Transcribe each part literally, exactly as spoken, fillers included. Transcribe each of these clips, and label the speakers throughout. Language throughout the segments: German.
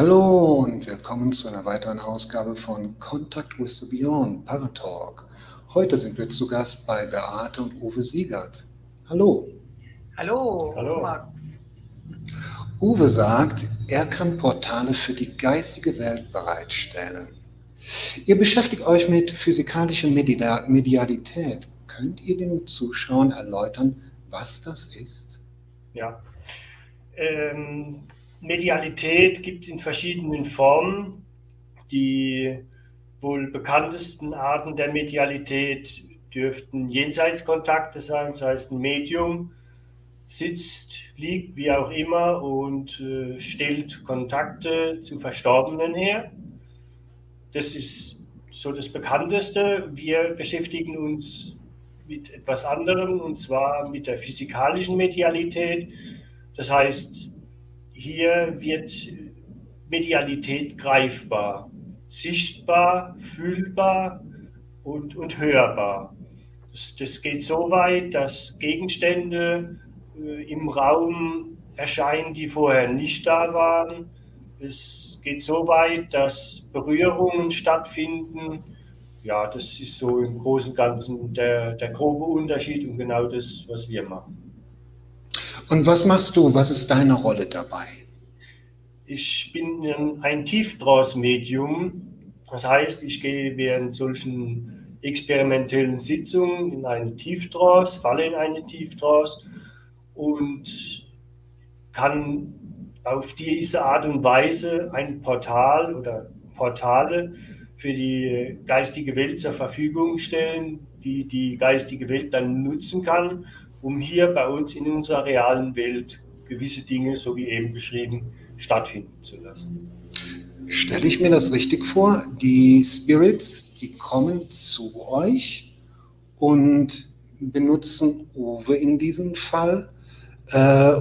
Speaker 1: Hallo und willkommen zu einer weiteren Ausgabe von Contact with the Beyond, Paratalk. Heute sind wir zu Gast bei Beate und Uwe Siegert. Hallo.
Speaker 2: Hallo,
Speaker 3: Hallo.
Speaker 2: Max.
Speaker 1: Uwe sagt, er kann Portale für die geistige Welt bereitstellen. Ihr beschäftigt euch mit physikalischer Medialität. Könnt ihr den Zuschauern erläutern, was das ist?
Speaker 3: Ja. Ähm, Medialität gibt es in verschiedenen Formen. Die wohl bekanntesten Arten der Medialität dürften Jenseitskontakte sein, das heißt ein Medium sitzt, liegt, wie auch immer und äh, stellt Kontakte zu Verstorbenen her. Das ist so das Bekannteste. Wir beschäftigen uns mit etwas anderem, und zwar mit der physikalischen Medialität. Das heißt, hier wird Medialität greifbar, sichtbar, fühlbar und, und hörbar. Das, das geht so weit, dass Gegenstände äh, im Raum erscheinen, die vorher nicht da waren. Es geht so weit, dass Berührungen stattfinden. Ja, das ist so im Großen und Ganzen der, der grobe Unterschied und genau das, was wir machen.
Speaker 1: Und was machst du? Was ist deine Rolle dabei?
Speaker 3: Ich bin ein Tieftrance-Medium. Das heißt, ich gehe während solchen experimentellen Sitzungen in eine Tieftrance, falle in eine Tieftrance und kann auf diese Art und Weise ein Portal oder Portale für die geistige Welt zur Verfügung stellen, die die geistige Welt dann nutzen kann, um hier bei uns in unserer realen Welt gewisse Dinge, so wie eben beschrieben, stattfinden zu lassen.
Speaker 1: Stelle ich mir das richtig vor? Die Spirits, die kommen zu euch und benutzen Uwe in diesem Fall, äh,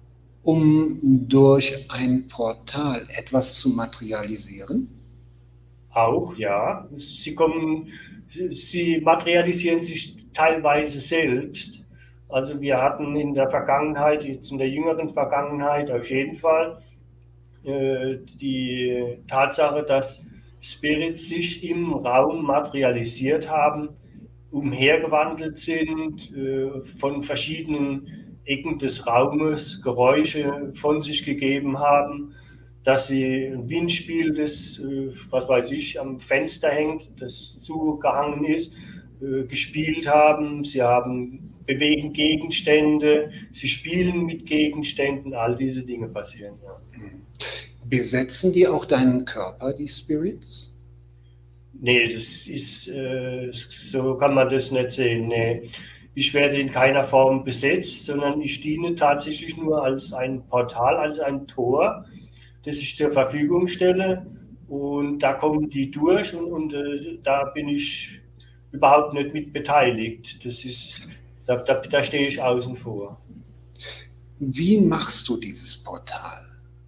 Speaker 1: um durch ein Portal etwas zu materialisieren?
Speaker 3: Auch, ja. Sie kommen, sie materialisieren sich teilweise selbst. Also wir hatten in der Vergangenheit, jetzt in der jüngeren Vergangenheit auf jeden Fall, äh, die Tatsache, dass Spirits sich im Raum materialisiert haben, umhergewandelt sind, äh, von verschiedenen Ecken des Raumes Geräusche von sich gegeben haben, dass sie ein Windspiel, das, äh, was weiß ich, am Fenster hängt, das zugehangen ist, äh, gespielt haben. Sie haben bewegen Gegenstände, sie spielen mit Gegenständen, all diese Dinge passieren. Ja.
Speaker 1: Besetzen die auch deinen Körper, die Spirits?
Speaker 3: Nee, das ist, äh, so kann man das nicht sehen. Nee. Ich werde in keiner Form besetzt, sondern ich diene tatsächlich nur als ein Portal, als ein Tor, das ich zur Verfügung stelle. Und da kommen die durch und, und äh, da bin ich überhaupt nicht mit beteiligt. Das ist, da, da, da stehe ich außen vor.
Speaker 1: Wie machst du dieses Portal?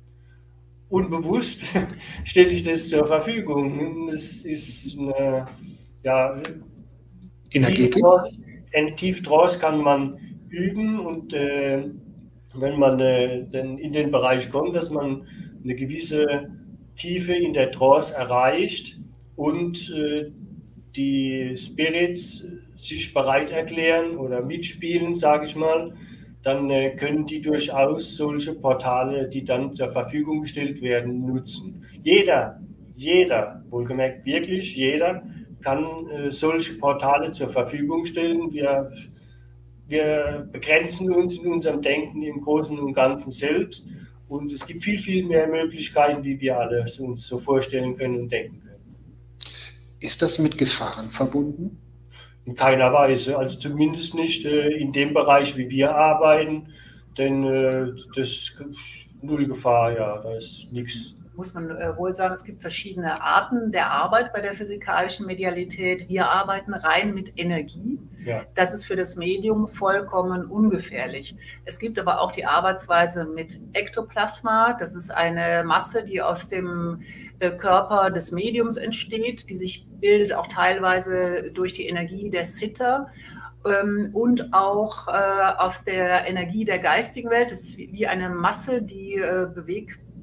Speaker 3: Unbewusst stelle ich das zur Verfügung. Es ist eine, ja,
Speaker 1: Energetik?
Speaker 3: Ein Tieftrance kann man üben und äh, wenn man äh, denn in den Bereich kommt, dass man eine gewisse Tiefe in der Trance erreicht und äh, die Spirits sich bereit erklären oder mitspielen, sage ich mal, dann äh, können die durchaus solche Portale, die dann zur Verfügung gestellt werden, nutzen. Jeder, jeder, wohlgemerkt wirklich jeder, kann äh, solche Portale zur Verfügung stellen. Wir, wir begrenzen uns in unserem Denken im Großen und Ganzen selbst und es gibt viel, viel mehr Möglichkeiten, wie wir alle uns so vorstellen können und denken können.
Speaker 1: Ist das mit Gefahren verbunden?
Speaker 3: In keiner Weise, also zumindest nicht äh, in dem Bereich, wie wir arbeiten, denn äh, das ist null Gefahr, ja, da ist nichts.
Speaker 2: Muss man äh, wohl sagen, es gibt verschiedene Arten der Arbeit bei der physikalischen Medialität. Wir arbeiten rein mit Energie.
Speaker 3: Ja.
Speaker 2: Das ist für das Medium vollkommen ungefährlich. Es gibt aber auch die Arbeitsweise mit Ektoplasma. Das ist eine Masse, die aus dem äh, Körper des Mediums entsteht, die sich bildet auch teilweise durch die Energie der Sitter. Ähm, und auch äh, aus der Energie der geistigen Welt. Das ist wie, wie eine Masse, die äh, bewegt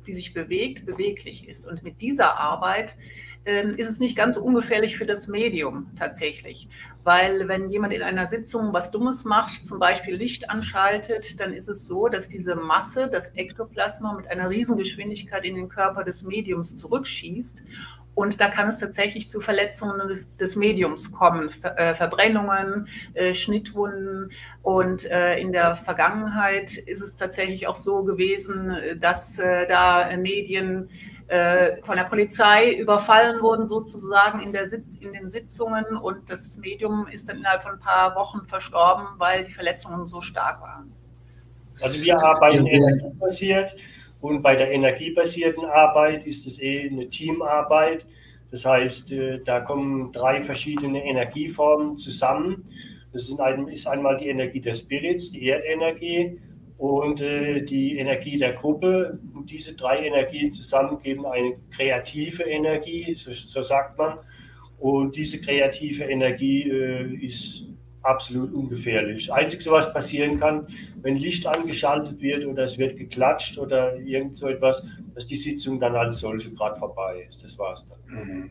Speaker 2: die sich bewegt, beweglich ist. Und mit dieser Arbeit ähm, ist es nicht ganz ungefährlich für das Medium tatsächlich. Weil wenn jemand in einer Sitzung was Dummes macht, zum Beispiel Licht anschaltet, dann ist es so, dass diese Masse, das Ektoplasma, mit einer Riesengeschwindigkeit in den Körper des Mediums zurückschießt. Und da kann es tatsächlich zu Verletzungen des, des Mediums kommen, Ver, äh, Verbrennungen, äh, Schnittwunden. Und äh, in der Vergangenheit ist es tatsächlich auch so gewesen, dass äh, da Medien äh, von der Polizei überfallen wurden, sozusagen in, der Sitz, in den Sitzungen. Und das Medium ist dann innerhalb von ein paar Wochen verstorben, weil die Verletzungen so stark waren.
Speaker 3: Also wir arbeiten energiebasiert. Und bei der energiebasierten Arbeit ist es eh eine Teamarbeit. Das heißt, da kommen drei verschiedene Energieformen zusammen. Das ist einmal die Energie der Spirits, die Erdenergie und die Energie der Gruppe. Und diese drei Energien zusammen geben eine kreative Energie, so, so sagt man. Und diese kreative Energie ist absolut ungefährlich. Das Einzige, was passieren kann, wenn Licht angeschaltet wird oder es wird geklatscht oder irgend so etwas, dass die Sitzung dann als solche gerade vorbei ist. Das war es dann.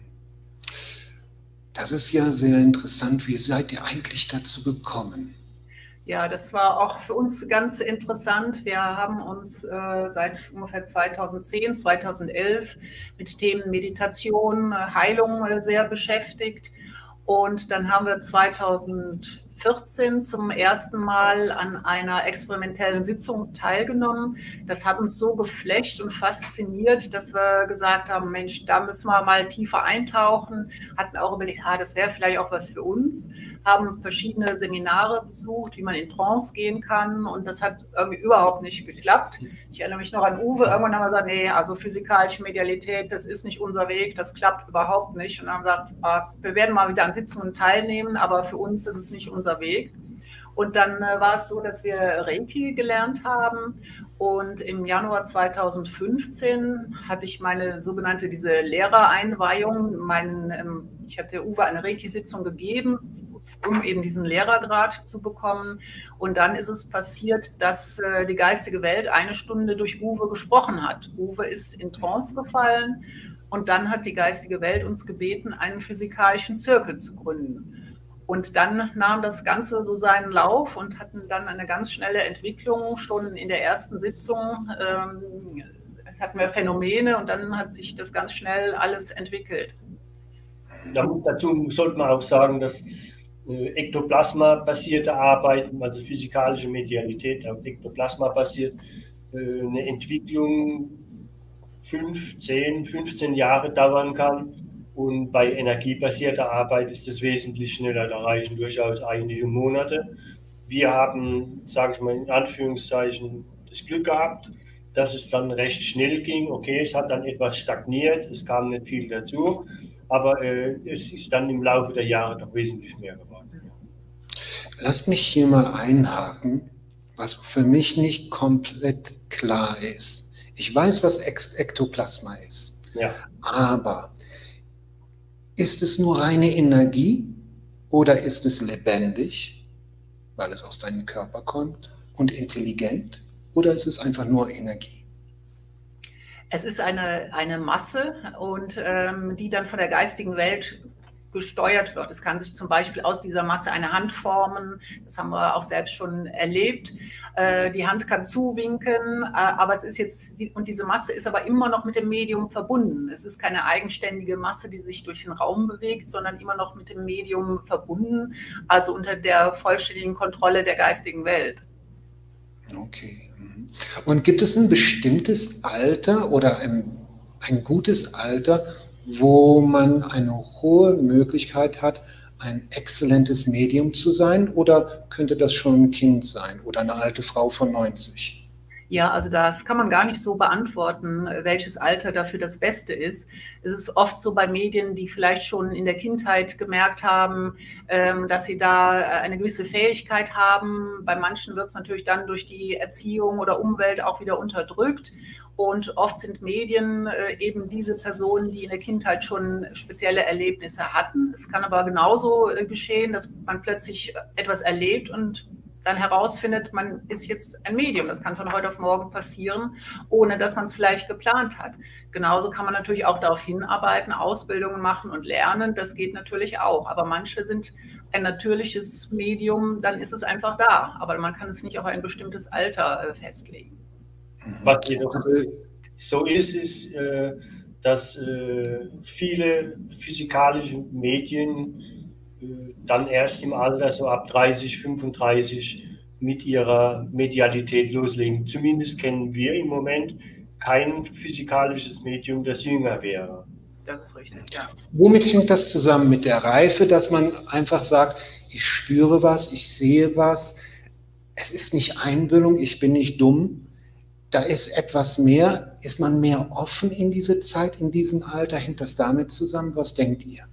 Speaker 1: Das ist ja sehr interessant. Wie seid ihr eigentlich dazu gekommen?
Speaker 2: Ja, das war auch für uns ganz interessant. Wir haben uns äh, seit ungefähr zweitausendzehn, zweitausendelf mit Themen Meditation, Heilung äh, sehr beschäftigt. Und dann haben wir zweitausendvierzehn zum ersten Mal an einer experimentellen Sitzung teilgenommen. Das hat uns so geflasht und fasziniert, dass wir gesagt haben, Mensch, da müssen wir mal tiefer eintauchen. Hatten auch überlegt, ah, das wäre vielleicht auch was für uns. Haben verschiedene Seminare besucht, wie man in Trance gehen kann. Und das hat irgendwie überhaupt nicht geklappt. Ich erinnere mich noch an Uwe. Irgendwann haben wir gesagt, nee, also physikalische Medialität, das ist nicht unser Weg. Das klappt überhaupt nicht. Und dann haben wir gesagt, ah, wir werden mal wieder an Sitzungen teilnehmen, aber für uns ist es nicht unser Weg. Und dann äh, war es so, dass wir Reiki gelernt haben und im Januar zweitausendfünfzehn hatte ich meine sogenannte diese Lehrereinweihung. Mein, ähm, ich hatte Uwe eine Reiki-Sitzung gegeben, um eben diesen Lehrergrad zu bekommen. Und dann ist es passiert, dass äh, die geistige Welt eine Stunde durch Uwe gesprochen hat. Uwe ist in Trance gefallen. Und dann hat die geistige Welt uns gebeten, einen physikalischen Zirkel zu gründen. Und dann nahm das Ganze so seinen Lauf und hatten dann eine ganz schnelle Entwicklung. Schon in der ersten Sitzung ähm, hatten wir Phänomene und dann hat sich das ganz schnell alles entwickelt.
Speaker 3: Dazu sollte man auch sagen, dass äh, Ektoplasma-basierte Arbeiten, also physikalische Medialität auf Ektoplasma basiert, äh, eine Entwicklung fünf, zehn, fünfzehn Jahre dauern kann. Und bei energiebasierter Arbeit ist es wesentlich schneller, da reichen durchaus einige Monate. Wir haben, sage ich mal in Anführungszeichen, das Glück gehabt, dass es dann recht schnell ging. Okay, es hat dann etwas stagniert, es kam nicht viel dazu, aber äh, es ist dann im Laufe der Jahre doch wesentlich mehr geworden.
Speaker 1: Lasst mich hier mal einhaken, was für mich nicht komplett klar ist. Ich weiß, was Ektoplasma ist,
Speaker 3: ja.
Speaker 1: Aber ist es nur reine Energie oder ist es lebendig, weil es aus deinem Körper kommt und intelligent, oder ist es einfach nur Energie?
Speaker 2: Es ist eine, eine Masse, und ähm, die dann von der geistigen Welt gesteuert wird. Es kann sich zum Beispiel aus dieser Masse eine Hand formen, das haben wir auch selbst schon erlebt. Äh, die Hand kann zuwinken, äh, aber es ist jetzt, und diese Masse ist aber immer noch mit dem Medium verbunden. Es ist keine eigenständige Masse, die sich durch den Raum bewegt, sondern immer noch mit dem Medium verbunden, also unter der vollständigen Kontrolle der geistigen Welt.
Speaker 1: Okay. Und gibt es ein bestimmtes Alter oder ein, ein gutes Alter, wo man eine hohe Möglichkeit hat, ein exzellentes Medium zu sein, oder könnte das schon ein Kind sein oder eine alte Frau von neunzig?
Speaker 2: Ja, also das kann man gar nicht so beantworten, welches Alter dafür das Beste ist. Es ist oft so bei Medien, die vielleicht schon in der Kindheit gemerkt haben, dass sie da eine gewisse Fähigkeit haben. Bei manchen wird es natürlich dann durch die Erziehung oder Umwelt auch wieder unterdrückt. Und oft sind Medien eben diese Personen, die in der Kindheit schon spezielle Erlebnisse hatten. Es kann aber genauso geschehen, dass man plötzlich etwas erlebt und dann herausfindet, man ist jetzt ein Medium. Das kann von heute auf morgen passieren, ohne dass man es vielleicht geplant hat. Genauso kann man natürlich auch darauf hinarbeiten, Ausbildungen machen und lernen. Das geht natürlich auch. Aber manche sind ein natürliches Medium, dann ist es einfach da. Aber man kann es nicht auf ein bestimmtes Alter äh, festlegen.
Speaker 3: Was jedoch so ist, ist, äh, dass äh, viele physikalische Medien äh, dann erst im Alter, so ab dreißig, fünfunddreißig, mit ihrer Medialität loslegen. Zumindest kennen wir im Moment kein physikalisches Medium, das jünger wäre.
Speaker 2: Das ist richtig, ja.
Speaker 1: Womit hängt das zusammen? Mit der Reife, dass man einfach sagt, ich spüre was, ich sehe was, es ist nicht Einbildung, ich bin nicht dumm. Da ist etwas mehr, ist man mehr offen in diese Zeit, in diesem Alter? Hängt das damit zusammen? Was denkt ihr?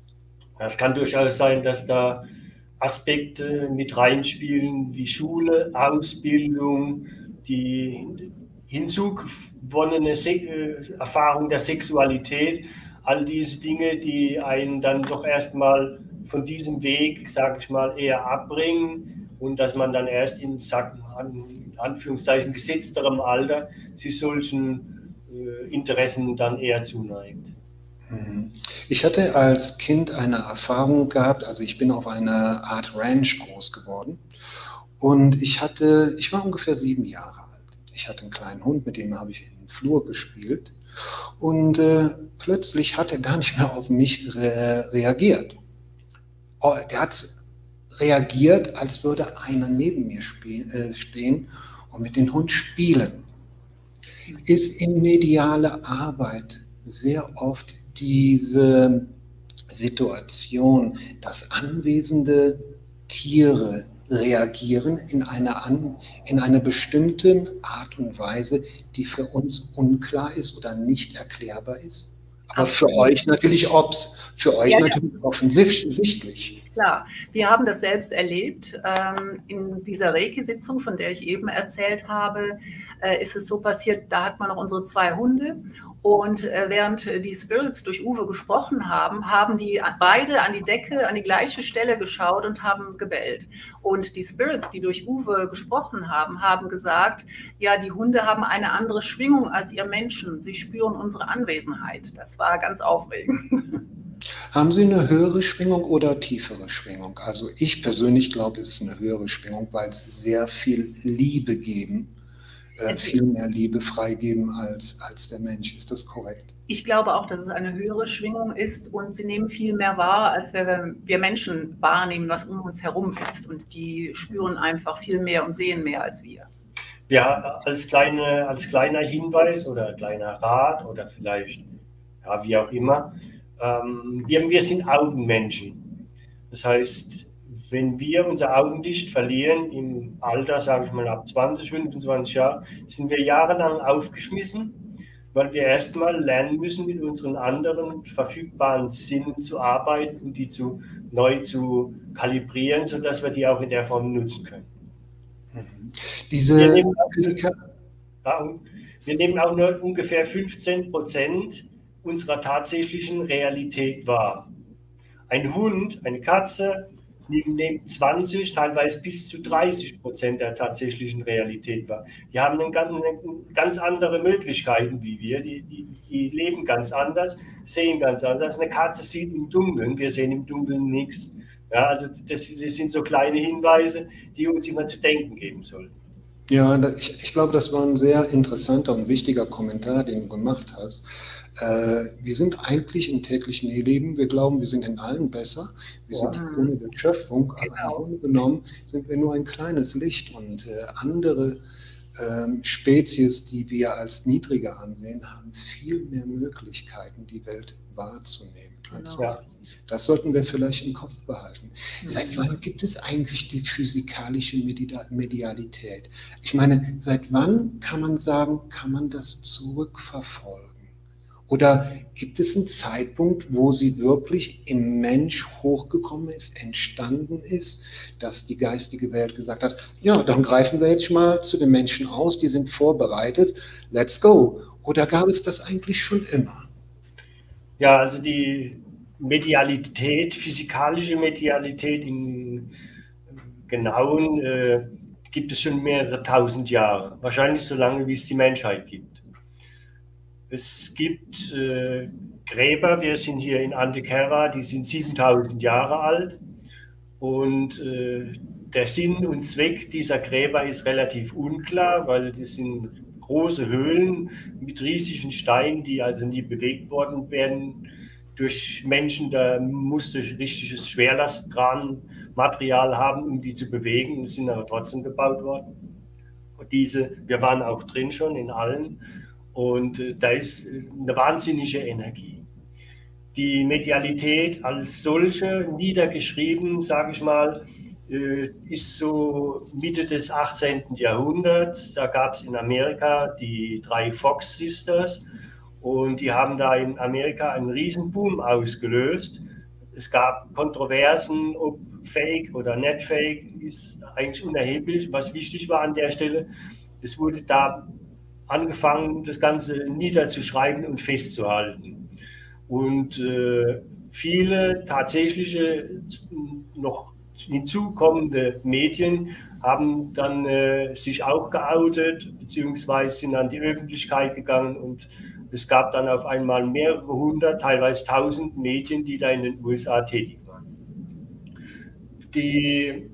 Speaker 3: Es kann durchaus sein, dass da Aspekte mit reinspielen, wie Schule, Ausbildung, die hinzugewonnene Erfahrung der Sexualität, all diese Dinge, die einen dann doch erstmal von diesem Weg, sage ich mal, eher abbringen und dass man dann erst in, sag, in Anführungszeichen, gesetzterem Alter sich solchen äh, Interessen dann eher zuneigt.
Speaker 1: Ich hatte als Kind eine Erfahrung gehabt, also ich bin auf einer Art Ranch groß geworden und ich hatte, ich war ungefähr sieben Jahre alt. Ich hatte einen kleinen Hund, mit dem habe ich in den Flur gespielt und äh, plötzlich hat er gar nicht mehr auf mich re reagiert. Oh, der hat reagiert, als würde einer neben mir äh, stehen und mit dem Hund spielen. Ist in medialer Arbeit sehr oft diese Situation, dass anwesende Tiere reagieren in einer, an, in einer bestimmten Art und Weise, die für uns unklar ist oder nicht erklärbar ist. Aber für euch natürlich, ob's, für euch ja, natürlich ja. offensichtlich.
Speaker 2: Klar, wir haben das selbst erlebt. In dieser Reiki-Sitzung, von der ich eben erzählt habe, ist es so passiert, da hat man noch unsere zwei Hunde. Und während die Spirits durch Uwe gesprochen haben, haben die beide an die Decke, an die gleiche Stelle geschaut und haben gebellt. Und die Spirits, die durch Uwe gesprochen haben, haben gesagt, ja, die Hunde haben eine andere Schwingung als ihr Menschen. Sie spüren unsere Anwesenheit. Das war ganz aufregend.
Speaker 1: Haben Sie eine höhere Schwingung oder tiefere Schwingung? Also ich persönlich glaube, es ist eine höhere Schwingung, weil sie sehr viel Liebe geben. Äh, viel mehr Liebe freigeben als, als der Mensch. Ist das korrekt?
Speaker 2: Ich glaube auch, dass es eine höhere Schwingung ist und sie nehmen viel mehr wahr, als wir, wir Menschen wahrnehmen, was um uns herum ist. Und die spüren einfach viel mehr und sehen mehr als wir.
Speaker 3: Ja, als, kleine, als kleiner Hinweis oder kleiner Rat oder vielleicht, ja, wie auch immer, ähm, wir, wir sind Augenmenschen. Das heißt, wenn wir unser Augenlicht verlieren im Alter, sage ich mal ab zwanzig, fünfundzwanzig Jahren, sind wir jahrelang aufgeschmissen, weil wir erstmal lernen müssen, mit unseren anderen verfügbaren Sinnen zu arbeiten und die zu, neu zu kalibrieren, sodass wir die auch in der Form nutzen können.
Speaker 1: Diese
Speaker 3: wir, nehmen auch, wir nehmen auch nur ungefähr fünfzehn Prozent unserer tatsächlichen Realität wahr. Ein Hund, eine Katze, nehmen zwanzig, teilweise bis zu dreißig Prozent der tatsächlichen Realität wahr. Die haben eine ganz, eine ganz andere Möglichkeiten wie wir, die, die, die leben ganz anders, sehen ganz anders. Eine Katze sieht im Dunkeln, wir sehen im Dunkeln nichts. Ja, also das, das sind so kleine Hinweise, die uns immer zu denken geben sollten.
Speaker 1: Ja, ich, ich glaube, das war ein sehr interessanter und wichtiger Kommentar, den du gemacht hast. Äh, wir sind eigentlich im täglichen Leben, wir glauben, wir sind in allem besser, wir sind die Krone der Schöpfung, aber im Grunde genommen sind wir nur ein kleines Licht und äh, andere äh, Spezies, die wir als niedriger ansehen, haben viel mehr Möglichkeiten, die Welt wahrzunehmen. Also, ja. Das sollten wir vielleicht im Kopf behalten. Mhm. Seit wann gibt es eigentlich die physikalische Medialität? Ich meine, seit wann kann man sagen, kann man das zurückverfolgen? Oder gibt es einen Zeitpunkt, wo sie wirklich im Mensch hochgekommen ist, entstanden ist, dass die geistige Welt gesagt hat, ja, dann greifen wir jetzt mal zu den Menschen aus, die sind vorbereitet, let's go. Oder gab es das eigentlich schon immer?
Speaker 3: Ja, also die Medialität, physikalische Medialität in genauen äh, gibt es schon mehrere tausend Jahre, wahrscheinlich so lange, wie es die Menschheit gibt. Es gibt äh, Gräber, wir sind hier in Antequera, die sind siebentausend Jahre alt und äh, der Sinn und Zweck dieser Gräber ist relativ unklar, weil das sind große Höhlen mit riesigen Steinen, die also nie bewegt worden wären durch Menschen. Da musste richtiges Schwerlastkranmaterial haben, um die zu bewegen, sind aber trotzdem gebaut worden. Und diese, wir waren auch drin schon in allen und äh, da ist eine wahnsinnige Energie. Die Medialität als solche, niedergeschrieben, sage ich mal, ist so Mitte des achtzehnten Jahrhunderts. Da gab es in Amerika die drei Fox Sisters und die haben da in Amerika einen riesen Boom ausgelöst. Es gab Kontroversen, ob fake oder nicht fake, ist eigentlich unerheblich. Was wichtig war an der Stelle, es wurde da angefangen, das Ganze niederzuschreiben und festzuhalten. Und äh, viele tatsächliche noch hinzukommende Medien haben dann äh, sich auch geoutet, beziehungsweise sind an die Öffentlichkeit gegangen und es gab dann auf einmal mehrere hundert, teilweise tausend Medien, die da in den U S A tätig waren. Die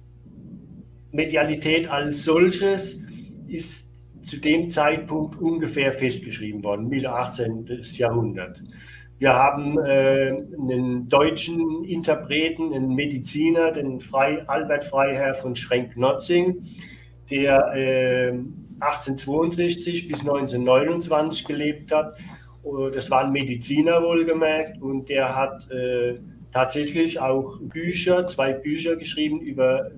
Speaker 3: Medialität als solches ist zu dem Zeitpunkt ungefähr festgeschrieben worden, Mitte achtzehnten Jahrhundert. Wir haben äh, einen deutschen Interpreten, einen Mediziner, den Frei, Albert Freiherr von Schrenck-Notzing, der äh, achtzehnhundertzweiundsechzig bis neunzehnhundertneunundzwanzig gelebt hat. Das war ein Mediziner wohlgemerkt und der hat äh, tatsächlich auch Bücher, zwei Bücher geschrieben über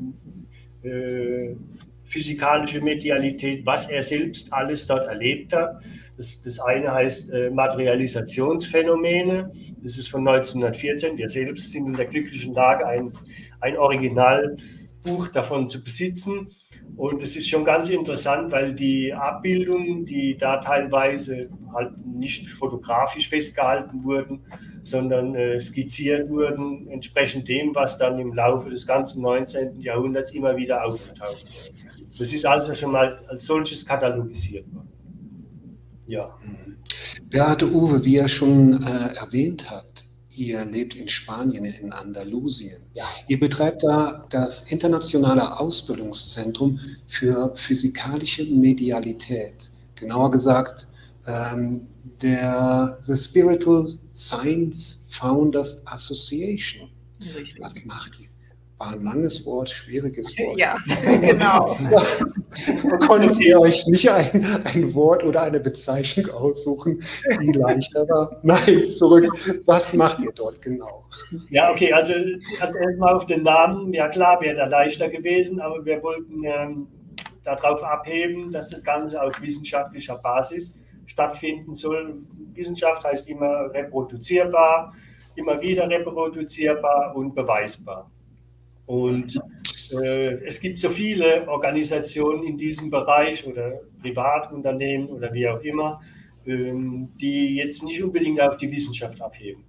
Speaker 3: äh, physikalische Medialität, was er selbst alles dort erlebt hat. Das, das eine heißt äh, Materialisationsphänomene, das ist von neunzehnhundertvierzehn. Wir selbst sind in der glücklichen Lage, ein, ein Originalbuch davon zu besitzen. Und es ist schon ganz interessant, weil die Abbildungen, die da teilweise halt nicht fotografisch festgehalten wurden, sondern äh, skizziert wurden, entsprechend dem, was dann im Laufe des ganzen neunzehnten Jahrhunderts immer wieder aufgetaucht ist. Das ist also schon mal als solches katalogisiert worden. Ja.
Speaker 1: Beate Uwe, wie ihr schon äh, erwähnt habt, ihr lebt in Spanien, in Andalusien.
Speaker 3: Ja.
Speaker 1: Ihr betreibt da das internationale Ausbildungszentrum für physikalische Medialität. Genauer gesagt, ähm, der The Spiritual Science Founders Association.
Speaker 2: Richtig.
Speaker 1: Was macht ihr? War ein langes Wort, schwieriges Wort.
Speaker 2: Ja, genau.
Speaker 1: Konntet ihr euch nicht ein, ein Wort oder eine Bezeichnung aussuchen, die leichter war? Nein, zurück. Was macht ihr dort genau?
Speaker 3: Ja, okay, also, also erstmal auf den Namen. Ja klar, wäre da leichter gewesen, aber wir wollten ähm, darauf abheben, dass das Ganze auf wissenschaftlicher Basis stattfinden soll. Wissenschaft heißt immer reproduzierbar, immer wieder reproduzierbar und beweisbar. Und äh, es gibt so viele Organisationen in diesem Bereich oder Privatunternehmen oder wie auch immer, ähm, die jetzt nicht unbedingt auf die Wissenschaft abheben.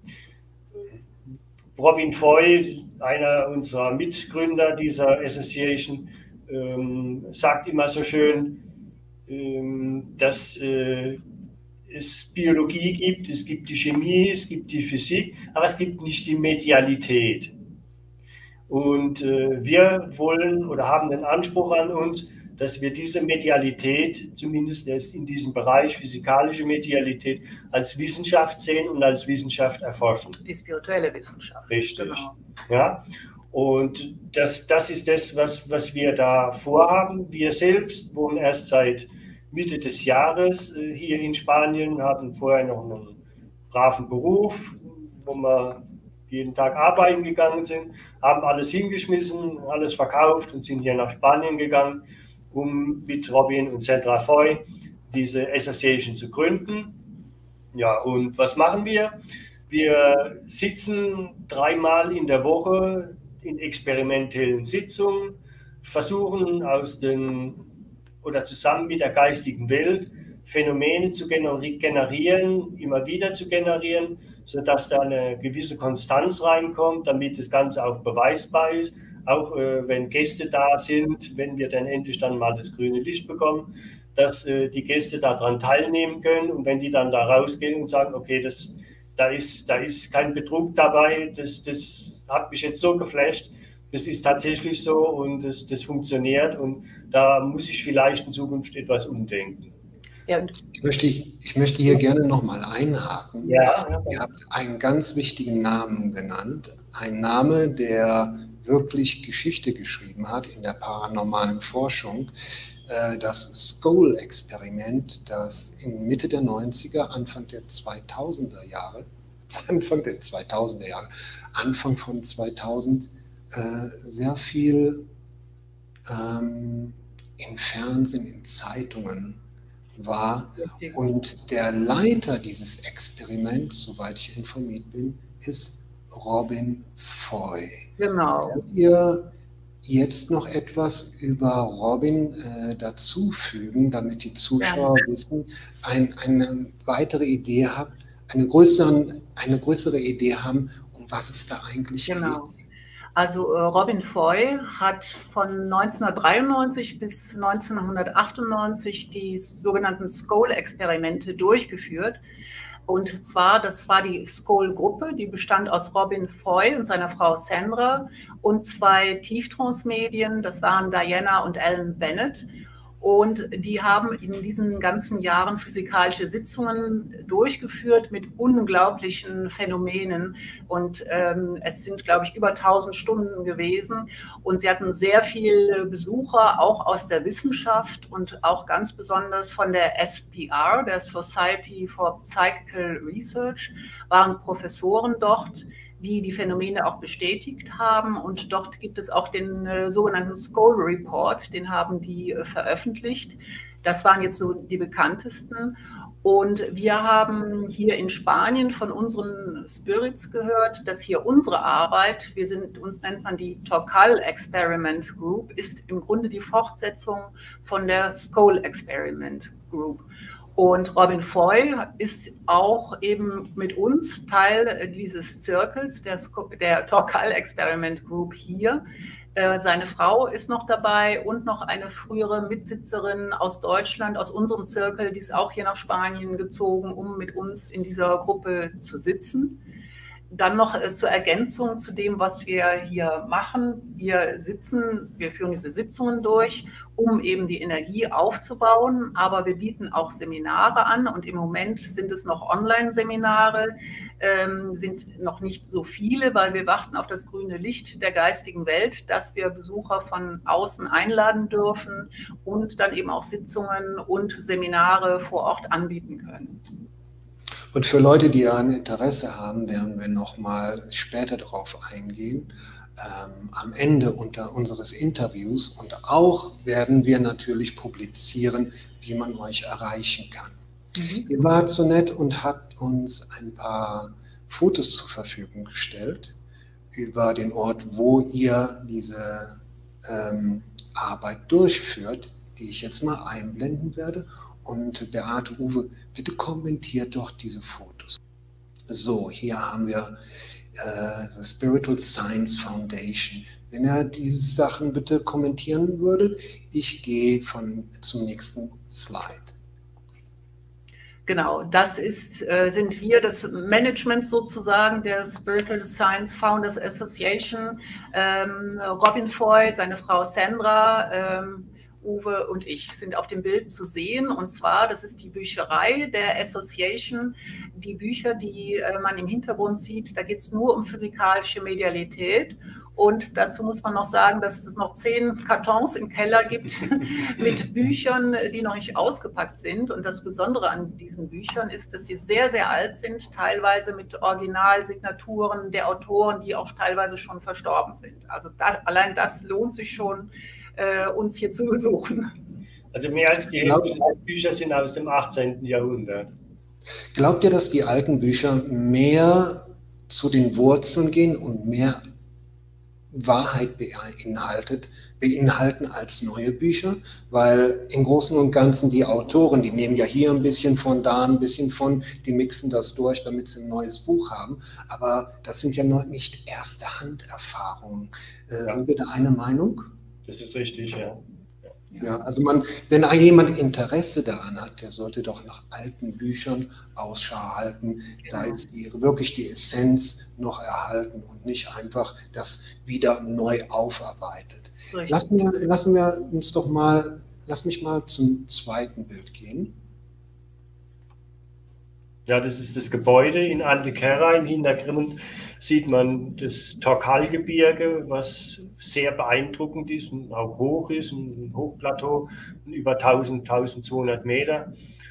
Speaker 3: Robin Foy, einer unserer Mitgründer dieser Association, ähm, sagt immer so schön, ähm, dass äh, es Biologie gibt, es gibt die Chemie, es gibt die Physik, aber es gibt nicht die Medialität. Und äh, wir wollen oder haben den Anspruch an uns, dass wir diese Medialität, zumindest erst in diesem Bereich physikalische Medialität, als Wissenschaft sehen und als Wissenschaft erforschen.
Speaker 2: Die spirituelle Wissenschaft.
Speaker 3: Richtig.
Speaker 2: Genau.
Speaker 3: Ja. Und das, das ist das, was, was wir da vorhaben. Wir selbst wohnen erst seit Mitte des Jahres äh, hier in Spanien, hatten vorher noch einen braven Beruf, wo wir jeden Tag arbeiten gegangen sind, haben alles hingeschmissen, alles verkauft und sind hier nach Spanien gegangen, um mit Robin und Sandra Foy diese Association zu gründen. Ja, und was machen wir? Wir sitzen dreimal in der Woche in experimentellen Sitzungen, versuchen aus den oder zusammen mit der geistigen Welt Phänomene zu generieren, immer wieder zu generieren, sodass da eine gewisse Konstanz reinkommt, damit das Ganze auch beweisbar ist. auch äh, wenn Gäste da sind, wenn wir dann endlich dann mal das grüne Licht bekommen, dass äh, die Gäste daran teilnehmen können und wenn die dann da rausgehen und sagen, okay, das, da, ist, da ist kein Betrug dabei, das, das hat mich jetzt so geflasht, das ist tatsächlich so und das, das funktioniert und da muss ich vielleicht in Zukunft etwas umdenken.
Speaker 2: Ja, und
Speaker 1: Ich möchte, ich möchte hier gerne nochmal einhaken.
Speaker 3: Ja.
Speaker 1: Ihr habt einen ganz wichtigen Namen genannt, ein Name, der wirklich Geschichte geschrieben hat in der paranormalen Forschung, das Scole-Experiment, das in Mitte der neunziger, Anfang der zweitausender Jahre, Anfang der zweitausender Jahre, Anfang von zweitausend sehr viel ähm, im Fernsehen, in Zeitungen war und der Leiter dieses Experiments, soweit ich informiert bin, ist Robin Foy.
Speaker 2: genau.
Speaker 1: Könnt ihr jetzt noch etwas über Robin äh, dazufügen, damit die Zuschauer
Speaker 2: Ja.
Speaker 1: wissen, ein, eine weitere Idee haben, eine größere, eine größere Idee haben, um was es da eigentlich
Speaker 2: Genau.
Speaker 1: geht?
Speaker 2: Also äh, Robin Foy hat von neunzehnhundertdreiundneunzig bis neunzehnhundertachtundneunzig die sogenannten Scole-Experimente durchgeführt. Und zwar, das war die Scole-Gruppe, die bestand aus Robin Foy und seiner Frau Sandra und zwei Tieftransmedien, das waren Diana und Alan Bennett. Und die haben in diesen ganzen Jahren physikalische Sitzungen durchgeführt mit unglaublichen Phänomenen. Und ähm, es sind, glaube ich, über tausend Stunden gewesen. Und sie hatten sehr viele Besucher, auch aus der Wissenschaft und auch ganz besonders von der S P R, der Society for Psychical Research, waren Professoren dort, die die Phänomene auch bestätigt haben. Und dort gibt es auch den äh, sogenannten Scole Report, den haben die äh, veröffentlicht. Das waren jetzt so die bekanntesten. Und wir haben hier in Spanien von unseren Spirits gehört, dass hier unsere Arbeit, wir sind, uns nennt man die Torcal Experiment Group, ist im Grunde die Fortsetzung von der Scole Experiment Group. Und Robin Foy ist auch eben mit uns Teil dieses Zirkels, der, der Torcal Experiment Group hier. Äh, seine Frau ist noch dabei und noch eine frühere Mitsitzerin aus Deutschland, aus unserem Zirkel, die ist auch hier nach Spanien gezogen, um mit uns in dieser Gruppe zu sitzen. Dann noch äh, zur Ergänzung zu dem, was wir hier machen. Wir sitzen, wir führen diese Sitzungen durch, um eben die Energie aufzubauen, aber wir bieten auch Seminare an und im Moment sind es noch Online-Seminare, ähm, sind noch nicht so viele, weil wir warten auf das grüne Licht der geistigen Welt, dass wir Besucher von außen einladen dürfen und dann eben auch Sitzungen und Seminare vor Ort anbieten können.
Speaker 1: Und für Leute, die da ein Interesse haben, werden wir nochmal später darauf eingehen, ähm, am Ende unter unseres Interviews. Und auch werden wir natürlich publizieren, wie man euch erreichen kann. Mhm. Ihr wart so nett und habt uns ein paar Fotos zur Verfügung gestellt über den Ort, wo ihr diese ähm, Arbeit durchführt, die ich jetzt mal einblenden werde. Und Beate, Uwe, bitte kommentiert doch diese Fotos. So, hier haben wir äh, the Spiritual Science Foundation. Wenn ihr diese Sachen bitte kommentieren würdet, ich gehe von, zum nächsten Slide.
Speaker 2: Genau, das ist, äh, sind wir, das Management sozusagen der Spiritual Science Founders Association. Ähm, Robin Foy, seine Frau Sandra, ähm, Uwe und ich sind auf dem Bild zu sehen. Und zwar, das ist die Bücherei der Association. Die Bücher, die äh, man im Hintergrund sieht, da geht es nur um physikalische Medialität. Und dazu muss man noch sagen, dass es noch zehn Kartons im Keller gibt mit Büchern, die noch nicht ausgepackt sind. Und das Besondere an diesen Büchern ist, dass sie sehr, sehr alt sind, teilweise mit Originalsignaturen der Autoren, die auch teilweise schon verstorben sind. Also da, allein das lohnt sich schon, äh, uns hier zu besuchen.
Speaker 3: Also mehr als die Hälfte der Bücher sind aus dem achtzehnten Jahrhundert.
Speaker 1: Glaubt ihr, dass die alten Bücher mehr zu den Wurzeln gehen und mehr Wahrheit beinhaltet, beinhalten als neue Bücher, weil im Großen und Ganzen die Autoren, die nehmen ja hier ein bisschen von, da ein bisschen von, die mixen das durch, damit sie ein neues Buch haben, aber das sind ja noch nicht erste Hand-Erfahrungen. Äh, ja. Sind wir da einer Meinung?
Speaker 3: Das ist richtig, ja.
Speaker 1: Ja, also man, wenn jemand Interesse daran hat, der sollte doch nach alten Büchern Ausschau halten. Genau. Da ist die, wirklich die Essenz noch erhalten und nicht einfach das wieder neu aufarbeitet. Lassen wir, lassen wir uns doch mal, lass mich mal zum zweiten Bild gehen.
Speaker 3: Ja, das ist das Gebäude in Antequera. Im Hintergrund sieht man das Torcal-Gebirge, was sehr beeindruckend ist und auch hoch ist, ein Hochplateau, über tausend, tausendzweihundert Meter.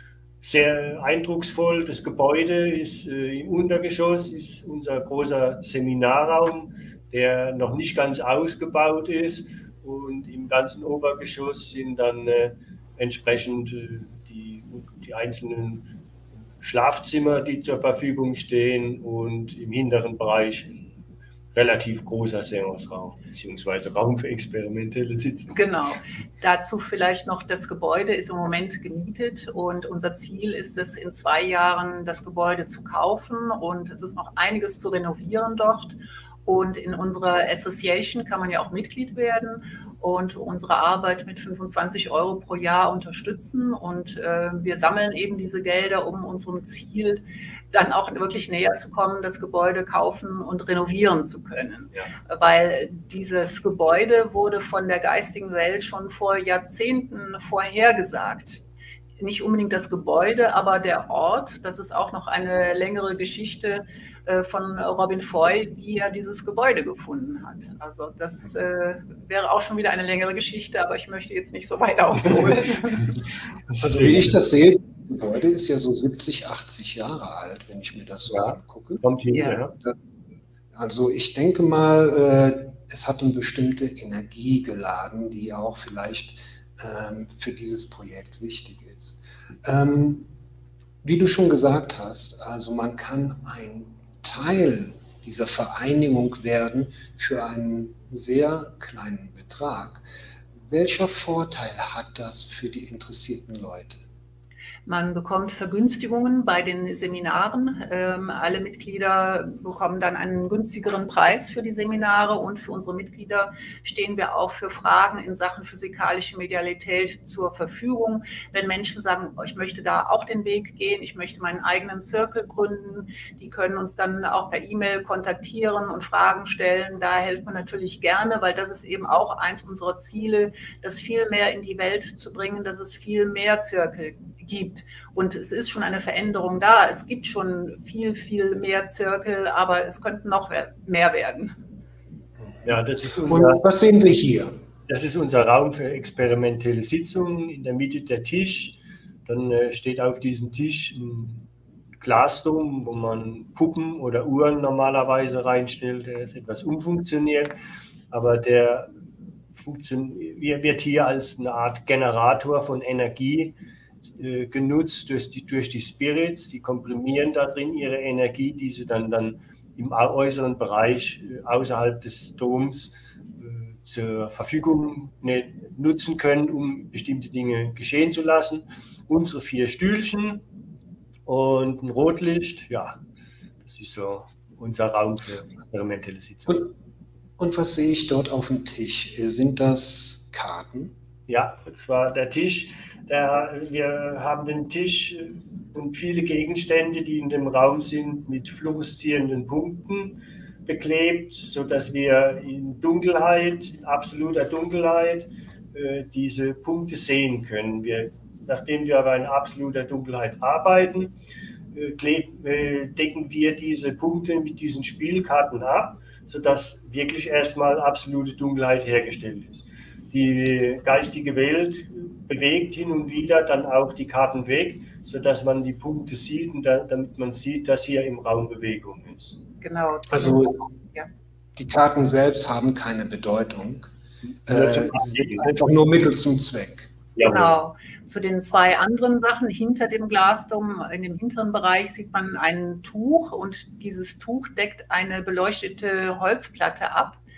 Speaker 3: Sehr eindrucksvoll. Das Gebäude ist äh, im Untergeschoss, ist unser großer Seminarraum, der noch nicht ganz ausgebaut ist. Und im ganzen Obergeschoss sind dann äh, entsprechend äh, die, die einzelnen Schlafzimmer, die zur Verfügung stehen, und im hinteren Bereich ein relativ großer Seanceraum, beziehungsweise Raum für experimentelle Sitzungen.
Speaker 2: Genau. Dazu vielleicht noch, das Gebäude ist im Moment gemietet und unser Ziel ist es, in zwei Jahren das Gebäude zu kaufen, und es ist noch einiges zu renovieren dort. Und in unserer Association kann man ja auch Mitglied werden und unsere Arbeit mit fünfundzwanzig Euro pro Jahr unterstützen. Und äh, wir sammeln eben diese Gelder, um unserem Ziel dann auch wirklich näher zu kommen, das Gebäude kaufen und renovieren zu können. Ja. Weil dieses Gebäude wurde von der geistigen Welt schon vor Jahrzehnten vorhergesagt. Nicht unbedingt das Gebäude, aber der Ort. Das ist auch noch eine längere Geschichte von Robin Foy, wie er dieses Gebäude gefunden hat. Also das äh, wäre auch schon wieder eine längere Geschichte, aber ich möchte jetzt nicht so weit ausholen.
Speaker 1: Also wie ich das sehe, das Gebäude ist ja so siebzig, achtzig Jahre alt, wenn ich mir das so ja. angucke.
Speaker 3: Kommt hier, ja.
Speaker 1: Also ich denke mal, äh, es hat eine bestimmte Energie geladen, die auch vielleicht ähm, für dieses Projekt wichtig ist. Ähm, wie du schon gesagt hast, also man kann ein Teil dieser Vereinigung werden für einen sehr kleinen Betrag. Welcher Vorteil hat das für die interessierten Leute?
Speaker 2: Man bekommt Vergünstigungen bei den Seminaren. Ähm, alle Mitglieder bekommen dann einen günstigeren Preis für die Seminare, und für unsere Mitglieder stehen wir auch für Fragen in Sachen physikalische Medialität zur Verfügung. Wenn Menschen sagen, oh, ich möchte da auch den Weg gehen, ich möchte meinen eigenen Circle gründen, die können uns dann auch per E-Mail kontaktieren und Fragen stellen. Da helfen wir natürlich gerne, weil das ist eben auch eins unserer Ziele, das viel mehr in die Welt zu bringen, dass es viel mehr Circle gibt. Und es ist schon eine Veränderung da. Es gibt schon viel, viel mehr Circle, aber es könnten noch mehr werden.
Speaker 3: Ja, das ist
Speaker 1: unser, Und was sehen wir hier?
Speaker 3: Das ist unser Raum für experimentelle Sitzungen. In der Mitte der Tisch. Dann äh, steht auf diesem Tisch ein Glasdom, wo man Puppen oder Uhren normalerweise reinstellt. Der ist etwas umfunktioniert, aber der wird hier als eine Art Generator von Energie genutzt durch die, durch die Spirits, die komprimieren da drin ihre Energie, die sie dann, dann im äußeren Bereich außerhalb des Doms äh, zur Verfügung ne, nutzen können, um bestimmte Dinge geschehen zu lassen. Unsere vier Stühlchen und ein Rotlicht, ja, das ist so unser Raum für experimentelle Sitzungen.
Speaker 1: Und, und was sehe ich dort auf dem Tisch? Sind das Karten?
Speaker 3: Ja, und zwar der Tisch. Der, wir haben den Tisch und viele Gegenstände, die in dem Raum sind, mit fluoreszierenden Punkten beklebt, sodass wir in Dunkelheit, in absoluter Dunkelheit, äh, diese Punkte sehen können. Wir, nachdem wir aber in absoluter Dunkelheit arbeiten, äh, kleb, äh, decken wir diese Punkte mit diesen Spielkarten ab, sodass wirklich erstmal absolute Dunkelheit hergestellt ist. Die geistige Welt bewegt hin und wieder dann auch die Karten weg, sodass man die Punkte sieht und da, damit man sieht, dass hier im Raum Bewegung ist.
Speaker 2: Genau.
Speaker 1: Also ja. Die Karten selbst haben keine Bedeutung, äh, sind einfach nur Mittel zum Zweck.
Speaker 2: Genau. Zu den zwei anderen Sachen, hinter dem Glasdom, in dem hinteren Bereich sieht man ein Tuch, und dieses Tuch deckt eine beleuchtete Holzplatte ab.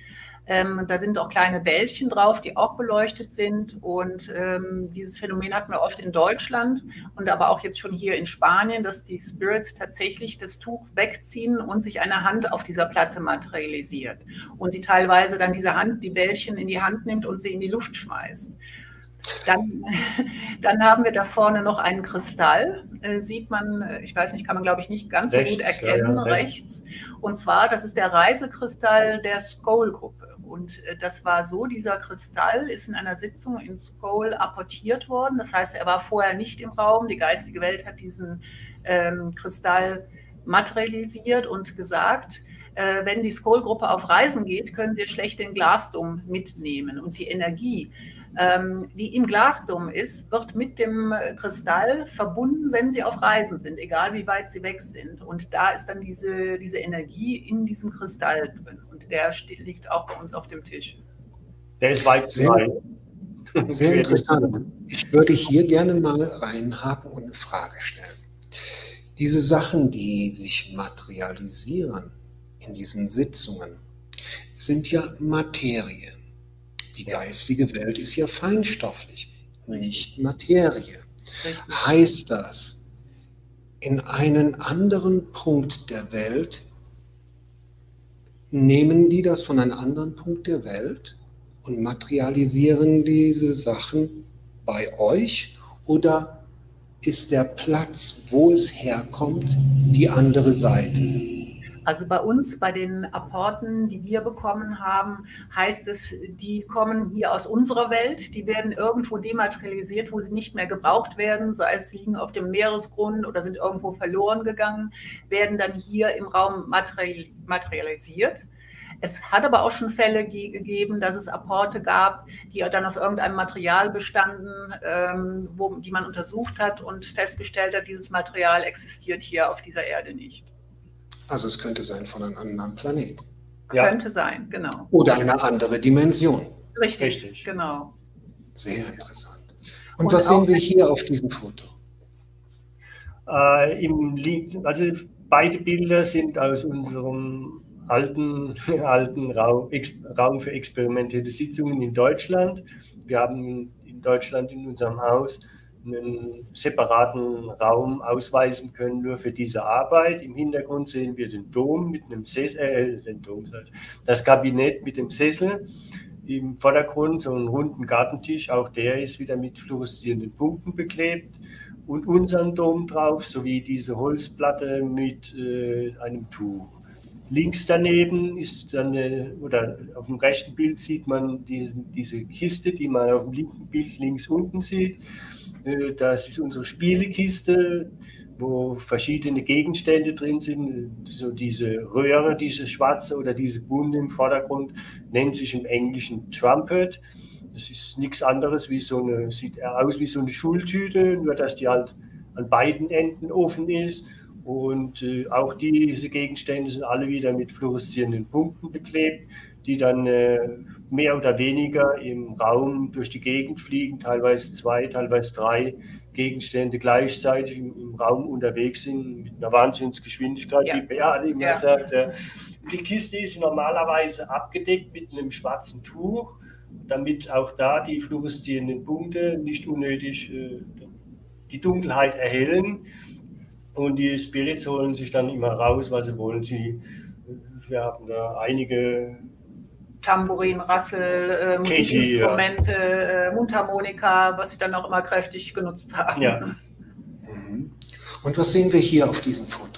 Speaker 2: Ähm, da sind auch kleine Bällchen drauf, die auch beleuchtet sind. Und ähm, dieses Phänomen hatten wir oft in Deutschland und aber auch jetzt schon hier in Spanien, dass die Spirits tatsächlich das Tuch wegziehen und sich eine Hand auf dieser Platte materialisiert. Und sie teilweise dann diese Hand, die Bällchen in die Hand nimmt und sie in die Luft schmeißt. Dann, dann haben wir da vorne noch einen Kristall, äh, sieht man, ich weiß nicht, kann man glaube ich nicht ganz rechts, so gut erkennen, ja, ja, rechts. Und zwar, das ist der Reisekristall der Skoll-Gruppe. Und äh, das war so, dieser Kristall ist in einer Sitzung in Skoll apportiert worden. Das heißt, er war vorher nicht im Raum. Die geistige Welt hat diesen ähm, Kristall materialisiert und gesagt, äh, wenn die Skoll-Gruppe auf Reisen geht, können sie schlecht den Glasdom mitnehmen. Und die Energie, die im Glasdom ist, wird mit dem Kristall verbunden, wenn sie auf Reisen sind, egal wie weit sie weg sind. Und da ist dann diese, diese Energie in diesem Kristall drin. Und der liegt auch bei uns auf dem Tisch.
Speaker 3: Der ist weit
Speaker 1: sehr, sehr interessant. Ich würde hier gerne mal reinhaken und eine Frage stellen. Diese Sachen, die sich materialisieren in diesen Sitzungen, sind ja Materie. Die geistige Welt ist ja feinstofflich, nicht Materie. Heißt das, in einen anderen Punkt der Welt nehmen die das von einem anderen Punkt der Welt und materialisieren diese Sachen bei euch? Oder ist der Platz, wo es herkommt, die andere Seite?
Speaker 2: Also bei uns, bei den Apporten, die wir bekommen haben, heißt es, die kommen hier aus unserer Welt, die werden irgendwo dematerialisiert, wo sie nicht mehr gebraucht werden, sei es sie liegen auf dem Meeresgrund oder sind irgendwo verloren gegangen, werden dann hier im Raum materialisiert. Es hat aber auch schon Fälle gegeben, dass es Apporte gab, die dann aus irgendeinem Material bestanden, ähm, wo, die man untersucht hat und festgestellt hat, dieses Material existiert hier auf dieser Erde nicht.
Speaker 1: Also es könnte sein von einem anderen Planeten.
Speaker 2: Ja. Könnte sein, genau.
Speaker 1: Oder eine andere Dimension.
Speaker 2: Richtig, Richtig. genau.
Speaker 1: Sehr interessant. Und, Und was sehen wir hier auf diesem Foto?
Speaker 3: Äh, im, also beide Bilder sind aus unserem alten, alten Raum, Ex, Raum für experimentelle Sitzungen in Deutschland. Wir haben in Deutschland in unserem Haus einen separaten Raum ausweisen können, nur für diese Arbeit. Im Hintergrund sehen wir den Dom mit einem Sessel, äh, den Dom, das Kabinett mit dem Sessel. Im Vordergrund so einen runden Gartentisch, auch der ist wieder mit fluoreszierenden Punkten beklebt. Und unseren Dom drauf, sowie diese Holzplatte mit äh, einem Tuch. Links daneben ist dann, äh, oder auf dem rechten Bild sieht man die, diese Kiste, die man auf dem linken Bild links unten sieht. Das ist unsere Spielekiste, wo verschiedene Gegenstände drin sind. So diese Röhre, diese schwarze oder diese bunte im Vordergrund, nennt sich im Englischen Trumpet. Das ist nichts anderes wie so eine, sieht aus wie so eine Schultüte, nur dass die halt an beiden Enden offen ist. Und äh, auch diese Gegenstände sind alle wieder mit fluoreszierenden Punkten beklebt, die dann äh, mehr oder weniger im Raum durch die Gegend fliegen, teilweise zwei, teilweise drei Gegenstände gleichzeitig im, im Raum unterwegs sind, mit einer Wahnsinnsgeschwindigkeit, ja. wie Beate immer ja. sagt. Äh, die Kiste ist normalerweise abgedeckt mit einem schwarzen Tuch, damit auch da die fluoreszierenden Punkte nicht unnötig äh, die Dunkelheit erhellen. Und die Spirits holen sich dann immer raus, weil sie wollen. Sie, wir haben da einige
Speaker 2: Tambourin, Rassel, äh, Musikinstrumente, ja. äh, Mundharmonika, was sie dann auch immer kräftig genutzt haben.
Speaker 3: Ja.
Speaker 1: Und was sehen wir hier auf diesem Foto?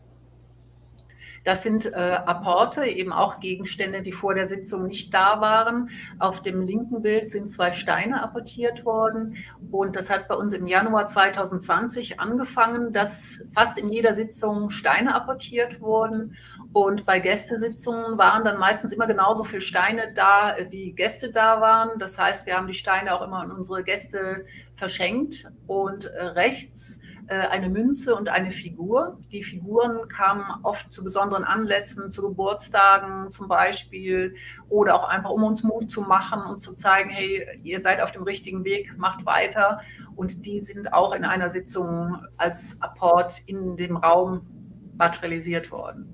Speaker 2: Das sind äh, Apporte, eben auch Gegenstände, die vor der Sitzung nicht da waren. Auf dem linken Bild sind zwei Steine apportiert worden. Und das hat bei uns im Januar zweitausendzwanzig angefangen, dass fast in jeder Sitzung Steine apportiert wurden. Und bei Gästesitzungen waren dann meistens immer genauso viele Steine da, wie Gäste da waren. Das heißt, wir haben die Steine auch immer an unsere Gäste verschenkt. Und äh, rechts eine Münze und eine Figur. Die Figuren kamen oft zu besonderen Anlässen, zu Geburtstagen zum Beispiel, oder auch einfach, um uns Mut zu machen und zu zeigen, hey, ihr seid auf dem richtigen Weg, macht weiter. Und die sind auch in einer Sitzung als Apport in dem Raum materialisiert worden.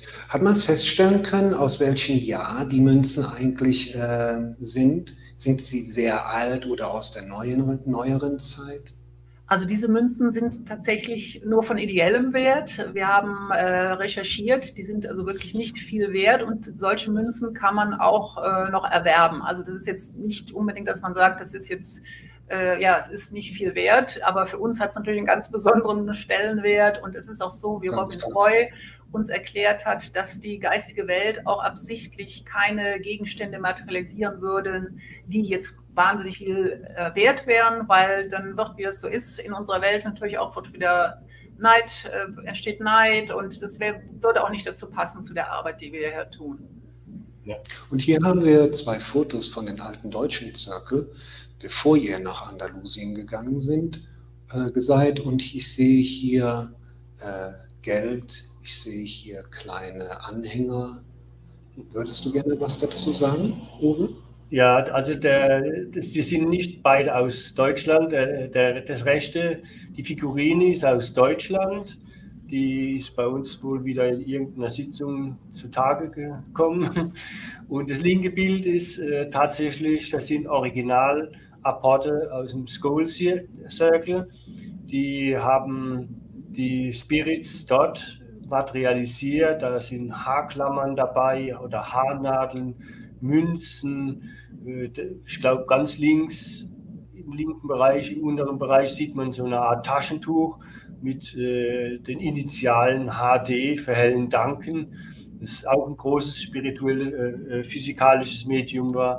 Speaker 1: Hat man feststellen können, aus welchem Jahr die Münzen eigentlich äh, sind? Sind sie sehr alt oder aus der neueren, neueren Zeit?
Speaker 2: Also diese Münzen sind tatsächlich nur von ideellem Wert. Wir haben äh, recherchiert, die sind also wirklich nicht viel wert und solche Münzen kann man auch äh, noch erwerben. Also das ist jetzt nicht unbedingt, dass man sagt, das ist jetzt, äh, ja, es ist nicht viel wert, aber für uns hat es natürlich einen ganz besonderen Stellenwert und es ist auch so, wie Robin Roy uns erklärt hat, dass die geistige Welt auch absichtlich keine Gegenstände materialisieren würden, die jetzt wahnsinnig viel äh, wert wären, weil dann wird, wie das so ist, in unserer Welt natürlich auch wird wieder Neid, äh, entsteht Neid und das wär, würde auch nicht dazu passen zu der Arbeit, die wir hier tun.
Speaker 1: Ja. Und hier haben wir zwei Fotos von den alten deutschen Zirkel, bevor ihr nach Andalusien gegangen sind, äh, seid. Und ich sehe hier äh, Geld, ich sehe hier kleine Anhänger. Würdest du gerne was dazu sagen, Uwe?
Speaker 3: Ja, also der, das, die sind nicht beide aus Deutschland. Der, der, das rechte, die Figurini ist aus Deutschland. Die ist bei uns wohl wieder in irgendeiner Sitzung zutage gekommen. Und das linke Bild ist äh, tatsächlich, das sind Originalapporte aus dem Skull Circle. Die haben die Spirits dort materialisiert. Da sind Haarklammern dabei oder Haarnadeln, Münzen. Ich glaube, ganz links im linken Bereich, im unteren Bereich sieht man so eine Art Taschentuch mit äh, den Initialen H D für hellen Danken. Das ist auch ein großes spirituelles, äh, physikalisches Medium war.